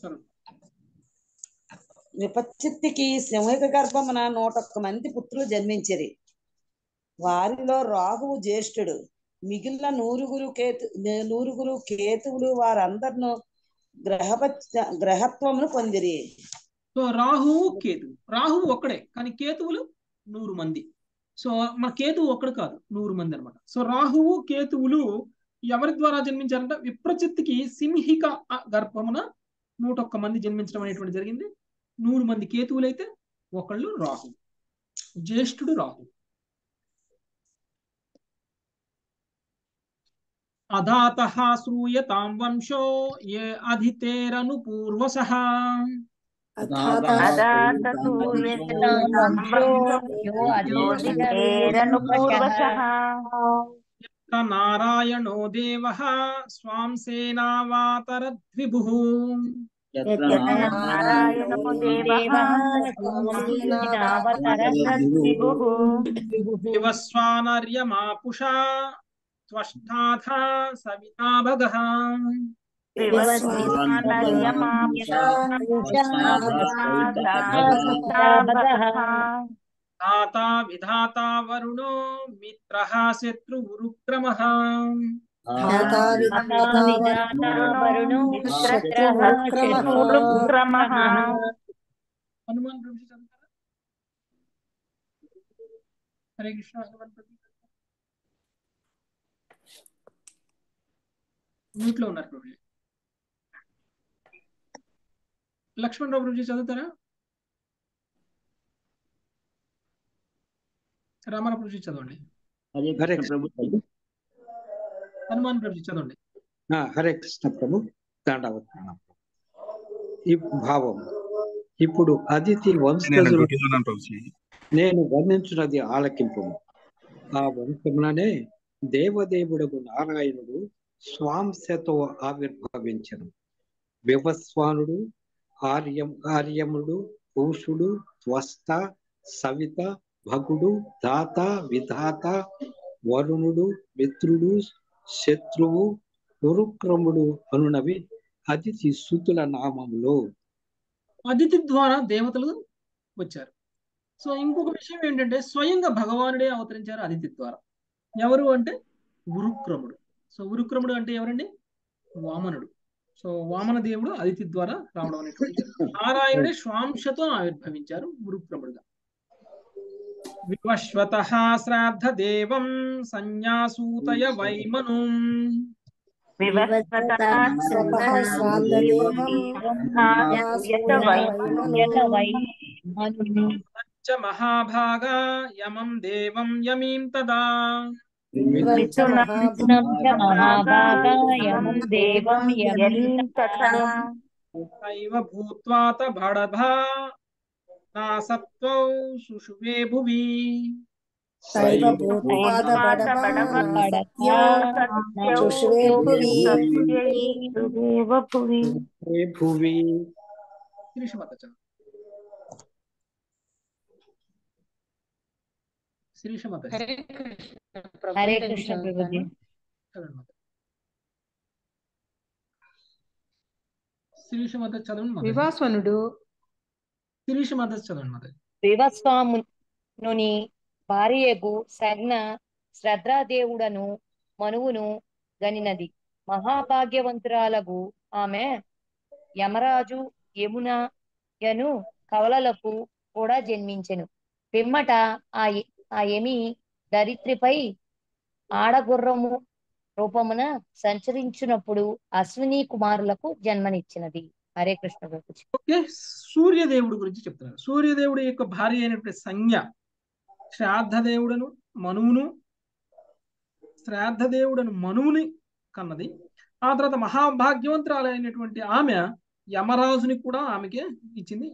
విపచ్చిత్తికి సింహిక గర్భమున 101 మంది పుత్రులు జన్మించిరి. వారిలో రాహువు జ్యేష్ఠుడు. మిగిలిన 100 కేతువులు వారందరిను గ్రహత్వమును పొందిరి. సో రాహువు ఒక్కడే, కానీ కేతువులు 100 మంది. సో మన కేతువు ఒక్కడు కాదు, 100 మంది అనమాట. సో రాహువు కేతువులు ఎవరి ద్వారా జన్మించారంటే విప్రచిత్తికి సింహిక గర్భమున 101 మంది జన్మించడం అనేటువంటి జరిగింది. 100 మంది కేతువులు అయితే ఒకళ్ళు రాహు, జ్యేష్ఠుడు రాహు. అధాతః శ్రూయతాం వంశో ఏ అధితేరను పూర్వశః. నారాయణో దేవః స్వాం సేనావాతరద్విభుః. యత్ర నారాయణో దేవః స్వామినావతరద్విభుః వివస్వానర్యమాపుషా త్వష్టాథా సవితాభగః దాతా విధాతా వరుణో మిత్రః శత్రువురుక్రమః హనుమాన్ ప్రభు చదువుతారా? హరే కృష్ణ. హనుమాన్ ప్రభు మ్యూట్ లో ఉన్నారు ప్రభు. లక్ష్మణ్ రావు ప్రభుజీ చదువుతారా? రామారావు ప్రభుజీ చదవండి. హరే కృష్ణ ప్రభు. హనుమాన్ ప్రభుజీ చదవండి. హరే కృష్ణ ప్రభు. దండవత్ ఈ భావం ఇప్పుడు అదితి వంశజులు నేను వర్ణించున్నది ఆలకింపు. ఆ వంశంలోనే దేవదేవుడు నారాయణుడు స్వాంశతో ఆవిర్భవించను. వివస్వానుడు, ఆర్యముడు, పూషుడు, త్వష్ట, సవిత, భగుడు, దాత, విధాత, వరుణుడు, మిత్రుడు, శత్రువు, ఉరుక్రముడు అనునవి అతిథి స్తుతుల నామములో. అదితి ద్వారా దేవతలు వచ్చారు. సో ఇంకొక విషయం ఏంటంటే స్వయంగా భగవానుడే అవతరించారు అదితి ద్వారా. ఎవరు అంటే ఉరుక్రముడు. సో ఉరుక్రముడు అంటే ఎవరండి? వామనుడు. సో వామన దేవుడు అదితి ద్వారా రావడం అనేటువంటి నారాయణుడే స్వాంశతో ఆవిర్భవించారు ఉరుక్రముడుగా. వివశ్వతః శ్రాద్ధ దేవం సన్యాసూతయ వైమను మహాభాగా యమం దేవం యమీం తదా తైవ భూత్వాత బడభా నాసత్వౌ సుషువే భువి. హరే కృష్ణ ప్రభుజీ. వివాస్వనుడు వివస్వాముని భార్యకు సగ్న శ్రద్ధాదేవుడను మనువును గనినది. మహాభాగ్యవంతురాలకు ఆమె యమరాజు యమునయను కవలలకు కూడా జన్మించెను. పిమ్మట ఆ యమి ధరిత్రిపై ఆడగుర్రము రూపమున సంచరించినప్పుడు అశ్విని కుమారులకు జన్మనిచ్చినది. హరే కృష్ణ ప్రభుజీ. ఓకే, సూర్యదేవుడు గురించి చెప్తున్నారు. సూర్యదేవుడు యొక్క భార్య అయినటువంటి సంజ్ఞ శ్రాద్ధదేవుడను మనువుని కన్నది. ఆ తర్వాత మహాభాగ్యవంతురాలైనటువంటి ఆమె యమరాజుని కూడా ఆమెకి ఇచ్చింది.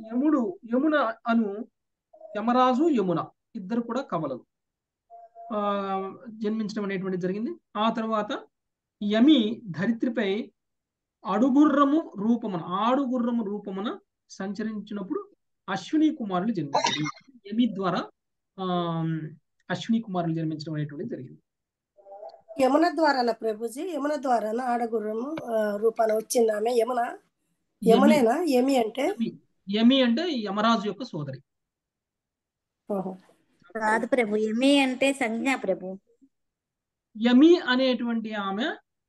యమరాజు యమున ఇద్దరు కూడా కవలలు జన్మించడం అనేటువంటిది జరిగింది. ఆ తర్వాత యమి ధరిత్రిపై ఆడుగుర్రము రూపమున సంచరించినప్పుడు అశ్విని కుమారులు జన్మించారు. యమి ద్వారా అశ్విని కుమారులు జన్మించడం అనేటువంటిది జరిగింది. యమున ద్వారా ప్రభుజీ, యమున ద్వారా ఆడగుర్రము రూపాన వచ్చింది ఆమె యమునేనా? యమి అంటే యమరాజు యొక్క సోదరి. కాదు ప్రభు, యమి అంటే సంజ్ఞ ప్రభు. యమి అనేటువంటి ఆమె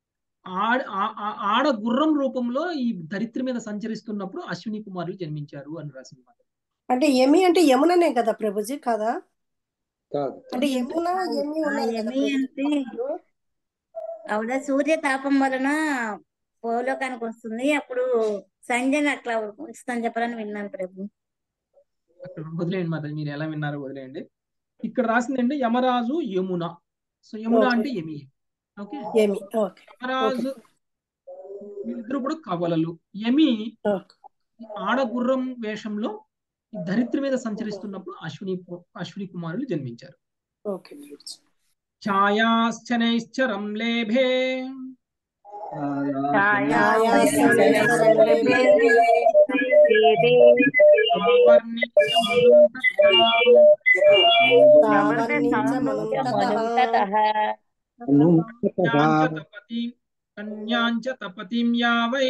ఆడ గుర్రం రూపంలో ఈ ధరిత్రి మీద సంచరిస్తున్నప్పుడు అశ్విని కుమారులు జన్మించారు అని రాసింది. అంటే యమి అంటే యముననే కదా ప్రభుజీ? కదా, అంటే యమున యమి అంటే ఆవిడ సూర్య తాపం వలన భూలోకానికి వస్తుంది. అప్పుడు సంజయ్ అట్లా ఇస్తాను చెప్పాలని విన్నాను ప్రభు. వదిలేయండి మాత, మీరు ఎలా విన్నారో వదిలేయండి. ఇక్కడ రాసిందండి యమరాజు యమున. సో యమున అంటే యమి. ఓకే, యమరాజు వీళ్ళిద్దరు కూడా కవలలు. యమి ఆడగుర్రం వేషంలో ధరిత్రి మీద సంచరిస్తున్నప్పుడు అశ్విని కుమారులు జన్మించారు. ఛాయాశ్చనైశ్చరం లేభే కన్యాంచ తపతిం యావై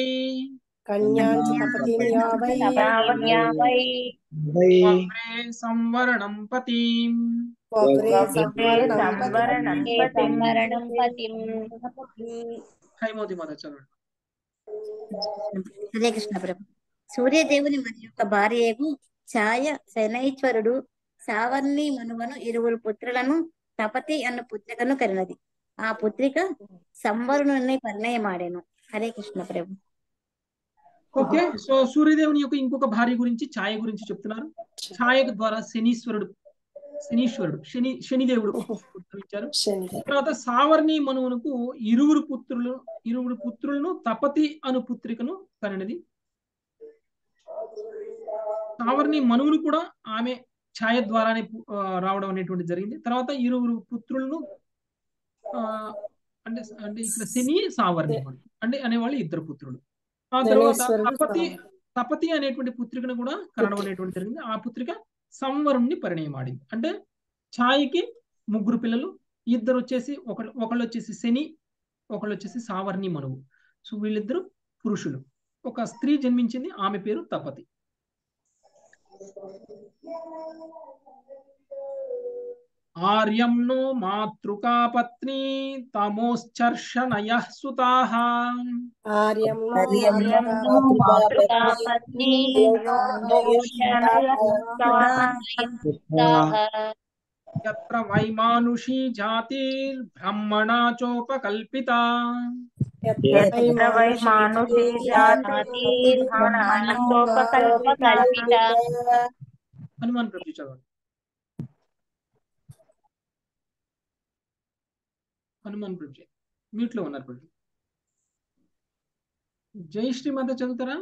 సంవరణం పతిం హైమోతి మాత చదవండి. హరే కృష్ణ ప్రభు. సూర్యదేవుని మరి యొక్క భార్యకు ఛాయ శనైశ్వరుడు సావర్ణి మనువను ఇరువురు పుత్రులను తపతి అన్న పుత్రికను కరినది. ఆ పుత్రిక సంవరుణుని పరిణయమాడాను. హరే కృష్ణ ప్రభు. ఓకే, సో సూర్యదేవుని యొక్క ఇంకొక భార్య గురించి ఛాయ గురించి చెప్తున్నారు. ఛాయ ద్వారా శనీశ్వరుడు శనిదేవుడు ఉద్భవించారు. తర్వాత సావర్ణి మనువునకు ఇరువురు పుత్రులను తపతి అను పుత్రికను కనినది. సావర్ణి మనువును కూడా ఆమె ఛాయ ద్వారానే రావడం అనేటువంటి జరిగింది. తర్వాత ఇరువురు పుత్రులను అంటే ఇక్కడ శని సావర్ణి అంటే అనేవాళ్ళు ఇద్దరు పుత్రులు. ఆ తర్వాత తపతి అనేటువంటి పుత్రికను కూడా కనడం అనేటువంటి జరిగింది. ఆ పుత్రిక సంవరుణ్ణి పరిణయమాడింది. అంటే ఛాయకి ముగ్గురు పిల్లలు, ఇద్దరు వచ్చేసి ఒకళ్ళు వచ్చేసి శని, ఒకళ్ళు వచ్చేసి సావర్ణి మనువు. సో వీళ్ళిద్దరు పురుషులు. ఒక స్త్రీ జన్మించింది, ఆమె పేరు తపతి. ఆర్యంనో మాతృకా పత్ని తమోశ్చర్షణయః సుతాః యత్ర వైమానుషీ జాతిర్బ్రహ్మణా చోపకల్పితా. హనుమాన్ ప్రభు చదవండి. హనుమాన్ ప్రభు మ్యూట్ లో ఉన్నారు ప్రభు. జై శ్రీమాత చదువుతారా?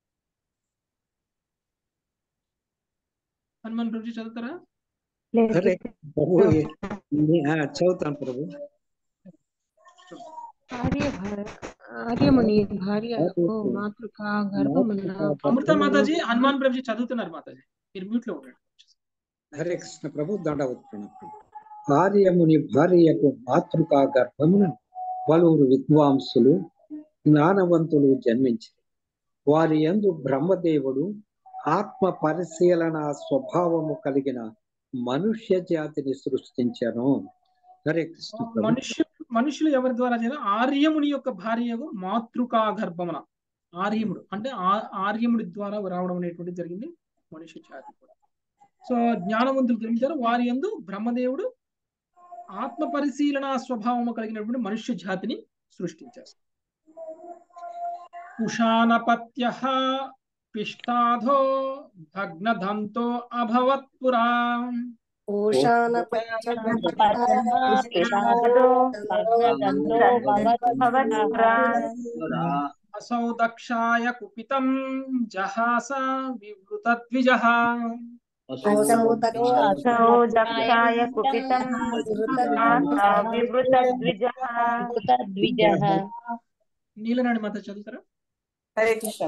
హనుమాన్ ప్రభు చదువుతారా? చదువుతాను ప్రభు. ఆర్యముని భార్య మాతృకా గర్భమున. అమృత మాతాజీ హనుమాన్ ప్రభు చదువుతున్నారు మాతాజీ, మీరు మ్యూట్ లో ఉన్నారు. హరే కృష్ణ ప్రభు. దండవత్ ప్రభు. ఆర్యముని భార్యకు మాతృకా గర్భమున పలువురు విద్వాంసులు జ్ఞానవంతులు జన్మించారు. వారి యందు బ్రహ్మదేవుడు ఆత్మ పరిశీలన స్వభావము కలిగిన మనుష్య జాతిని సృష్టించాను. హరే కృష్ణ. మనుషులు ఎవరి ద్వారా చేయాలి? ఆర్యముని యొక్క భార్యకు మాతృకా గర్భమున. ఆర్యముడు అంటే ఆర్యముడి ద్వారా రావడం అనేటువంటి జరిగింది మనుష్య జాతి కూడా. సో జ్ఞానవంతులు జన్మించారు. వారి యందు బ్రహ్మదేవుడు ఆత్మ పరిశీలన స్వభావము కలిగినటువంటి మనుష్య జాతిని సృష్టించారు. కుషానపత్యః పిష్టాధో భగ్నదంతో అభవత్ పురా. అసౌ దక్షాయ కుపితం జహాస వివృతద్విజః. నీలనాడి మాత చదువుతారా? హరే కృష్ణ.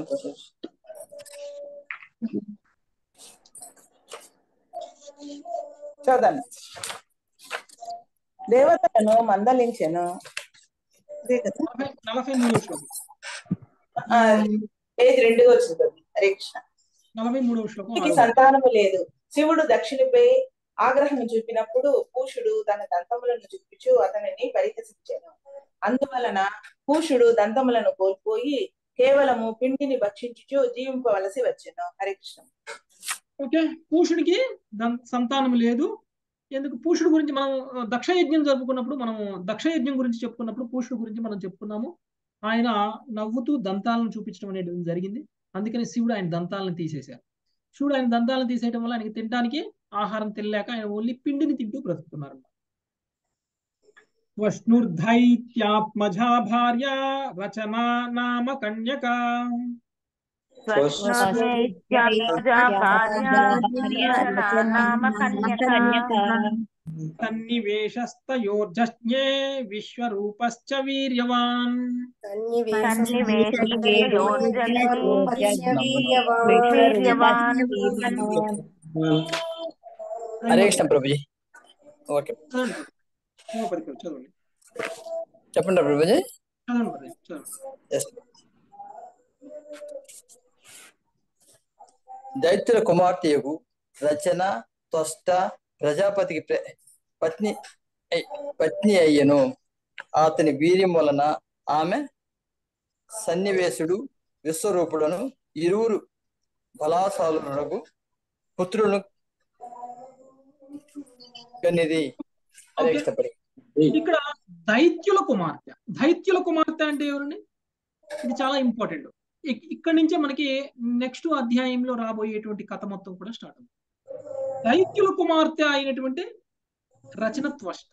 చదవండి. దేవతలను మందలించెను. 43వ శ్లోకం. పేజ్ 2 వచ్చింది. హరే కృష్ణ. 43వ శ్లోకం. సంతానము లేదు. శివుడు దక్షిణపై ఆగ్రహం చూపినప్పుడు పూషుడు తన దంతములను చూపించు అతనిని పరిహసించాను. అందువలన పూషుడు దంతములను కోల్పోయి కేవలము పిండిని భక్షించుచు జీవింపవలసి వచ్చాను. హరే కృష్ణ. ఓకే, పూషుడికి సంతానం లేదు. ఎందుకు? పూషుడు గురించి మనం దక్షయజ్ఞం జరుపుకున్నప్పుడు దక్షయజ్ఞం గురించి చెప్పుకున్నప్పుడు పూషుడు గురించి మనం చెప్పుకున్నాము. ఆయన నవ్వుతూ దంతాలను చూపించడం అనేది జరిగింది. అందుకని శివుడు ఆయన దంతాలను తీసేశారు. శివుడు ఆయన దంతాలను తీసేయడం వల్ల ఆయనకి తినడానికి ఆహారం తినలేక ఆయన ఓన్లీ పిండిని తింటూ బ్రతుకుతున్నారు. వష్ణుర్ధైత్యాత్మజా భార్య రచనా నామ కన్యక. సన్నివేశస్తయోర్జజ్ఞే విశ్వరూపశ్చ వీర్యవాన్. హరే కృష్ణ ప్రభుజీ. ఓకే చదవండి చెప్పండి ప్రభుజీ. Yes. దైత్యుల కుమార్తెయగు రచన త్వష్ట ప్రజాపతికి పత్ని అయ్యను. అతని వీర్యం వలన ఆమె సన్నివేశుడు విశ్వరూపుడను ఇరువురు బలాశాలునకు పుత్రులను కనిది. ఇక్కడ దైత్యుల కుమార్తె అంటే ఎవరండి? ఇది చాలా ఇంపార్టెంట్. ఇక్కడి నుంచే మనకి నెక్స్ట్ అధ్యాయంలో రాబోయేటువంటి కథ మొత్తం కూడా స్టార్ట్ అవుతుంది. దైత్యుల కుమార్తె అయినటువంటి రచన త్వష్ట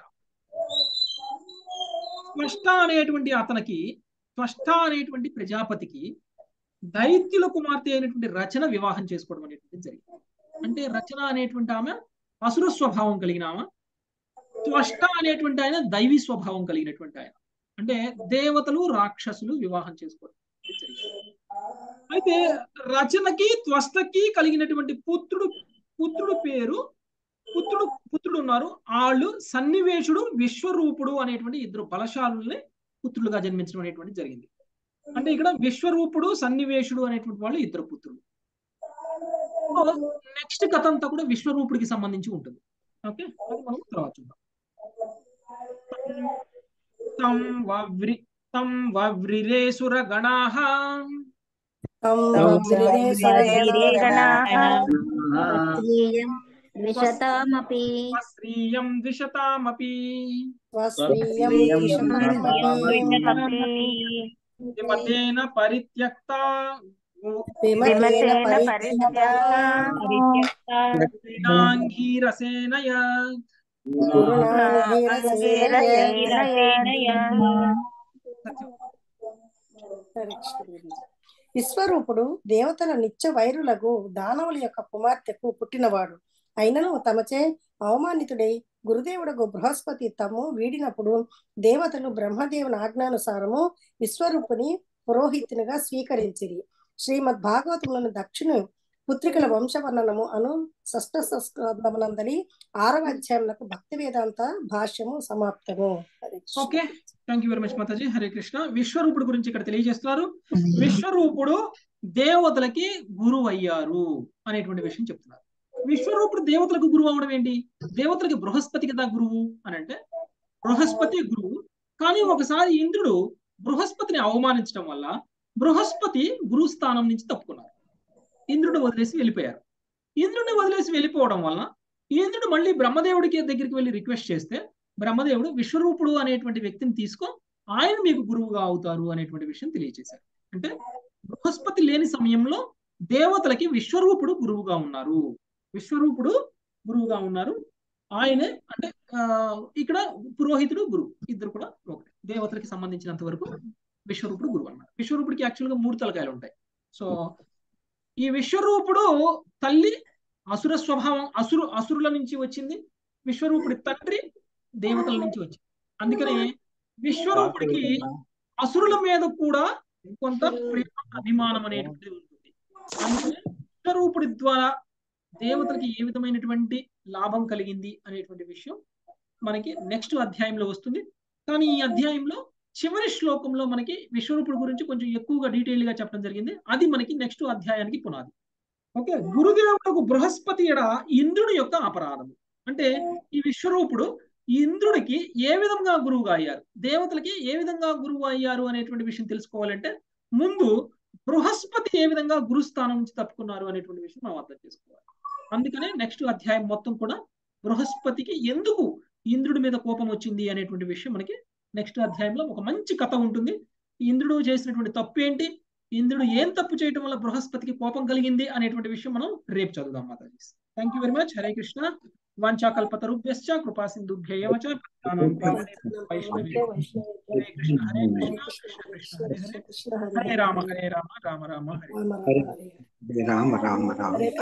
అనేటువంటి ప్రజాపతికి దైత్యుల కుమార్తె అయినటువంటి రచన వివాహం చేసుకోవడం అనేటువంటి జరిగింది. అంటే రచన అనేటువంటి ఆమె అసుర స్వభావం కలిగిన ఆమె, త్వష్ట అనేటువంటి ఆయన దైవీ స్వభావం కలిగినటువంటి ఆయన. అంటే దేవతలు రాక్షసులు వివాహం చేసుకోవడం జరిగింది. అయితే రచనకి త్వష్టకి కలిగినటువంటి పుత్రుడు పేరు పుత్రుడు ఉన్నారు. వాళ్ళు సన్నివేశుడు విశ్వరూపుడు అనేటువంటి ఇద్దరు బలశాలుల్ని పుత్రులుగా జన్మించడం అనేటువంటి జరిగింది. అంటే ఇక్కడ విశ్వరూపుడు సన్నివేశుడు అనేటువంటి వాళ్ళు ఇద్దరు పుత్రులు. నెక్స్ట్ కథ అంతా కూడా విశ్వరూపుడికి సంబంధించి ఉంటుంది. ఓకే, అది మనం తర్వాత చూద్దాం. తం వవ్రిరేసుర గణాః స్త్రీయం ద్విషతామపి విమతేన పరిత్యక్తా రసేన విశ్వరూపుడు దేవతల నిత్య వైరులకు దానవుల యొక్క కుమార్తెకు పుట్టినవాడు. అయినను తమచే అవమానితుడై గురుదేవుడకు బృహస్పతి తమ్ము వీడినప్పుడు దేవతలు బ్రహ్మదేవుని ఆజ్ఞానుసారము విశ్వరూపుని పురోహితునిగా స్వీకరించిరి. శ్రీమద్ భాగవతములను దక్షిణ పుత్రికల వంశవర్ణనము అను షష్ఠ స్కందమునందలి 6వ అధ్యాయములకు భక్తి వేదాంత భాష్యము సమాప్తము. Okay, thank you very much మాతాజీ. హరే కృష్ణ. విశ్వరూపుడు గురించి ఇక్కడ తెలియజేస్తున్నారు. విశ్వరూపుడు దేవతలకి గురువు అయ్యారు అనేటువంటి విషయం చెప్తున్నారు. విశ్వరూపుడు దేవతలకు గురువు అవడం ఏంటి? దేవతలకి బృహస్పతి కదా గురువు అని అంటే బృహస్పతి గురువు. కానీ ఒకసారి ఇంద్రుడు బృహస్పతిని అవమానించడం వల్ల బృహస్పతి గురు స్థానం నుంచి తప్పుకున్నారు. ఇంద్రుడు వదిలేసి వెళ్ళిపోయారు. ఇంద్రుడిని వదిలేసి వెళ్ళిపోవడం వల్ల ఇంద్రుడు మళ్ళీ బ్రహ్మదేవుడికి దగ్గరికి వెళ్ళి రిక్వెస్ట్ చేస్తే బ్రహ్మదేవుడు విశ్వరూపుడు అనేటువంటి వ్యక్తిని తీసుకో, ఆయన మీకు గురువుగా అవుతారు అనేటువంటి విషయం తెలియజేశారు. అంటే బృహస్పతి లేని సమయంలో దేవతలకి విశ్వరూపుడు గురువుగా ఉన్నారు. ఆయనే అంటే ఇక్కడ పురోహితుడు గురువు ఇద్దరు కూడా ఒకటే. దేవతలకి సంబంధించినంత వరకు విశ్వరూపుడు గురువు అన్నారు. విశ్వరూపుడికి యాక్చువల్గా 3 తలకాయలు ఉంటాయి. సో ఈ విశ్వరూపుడు తల్లి అసుర స్వభావం అసురుల నుంచి వచ్చింది. విశ్వరూపుడి తండ్రి దేవతల నుంచి వచ్చింది. అందుకని విశ్వరూపుడికి అసురుల మీద కూడా కొంత ప్రేమ అభిమానం అనేటువంటిది ఉంటుంది. అందుకని విశ్వరూపుడి ద్వారా దేవతలకి ఏ విధమైనటువంటి లాభం కలిగింది అనేటువంటి విషయం మనకి నెక్స్ట్ అధ్యాయంలో వస్తుంది. కానీ ఈ అధ్యాయంలో చివరి శ్లోకంలో మనకి విశ్వరూపుడు గురించి కొంచెం ఎక్కువగా డీటెయిల్ గా చెప్పడం జరిగింది. అది మనకి నెక్స్ట్ అధ్యాయానికి పునాది. ఓకే, గురుదేవులకు బృహస్పతి ఎడ ఇంద్రుడి యొక్క అపరాధము. అంటే ఈ విశ్వరూపుడు ఇంద్రుడికి ఏ విధంగా గురువుగా అయ్యారు, దేవతలకి ఏ విధంగా గురువు అయ్యారు అనేటువంటి విషయం తెలుసుకోవాలంటే ముందు బృహస్పతి ఏ విధంగా గురుస్థానం నుంచి తప్పుకున్నారు అనేటువంటి విషయం మనం అర్థం చేసుకోవాలి. అందుకనే నెక్స్ట్ అధ్యాయం మొత్తం కూడా బృహస్పతికి ఎందుకు ఇంద్రుడి మీద కోపం వచ్చింది అనేటువంటి విషయం మనకి నెక్స్ట్ అధ్యాయంలో ఒక మంచి కథ ఉంటుంది. ఇంద్రుడు చేసినటువంటి తప్పు ఏంటి, ఇంద్రుడు ఏం తప్పు చేయడం వల్ల బృహస్పతికి కోపం కలిగింది అనేటువంటి విషయం మనం రేపు చదువుదాం మాతాజీ. Thank you very much. హరే కృష్ణ. వాంఛాకల్పతరుభ్యశ్చ కృపా సింధుభ్యైవ చ ప్రపన్నానాం వైష్ణవేభ్యో. హరే కృష్ణ హరే కృష్ణ కృష్ణ కృష్ణ హరే హరే, హరే రామ రామ రామ హరే రామ రామ రామ.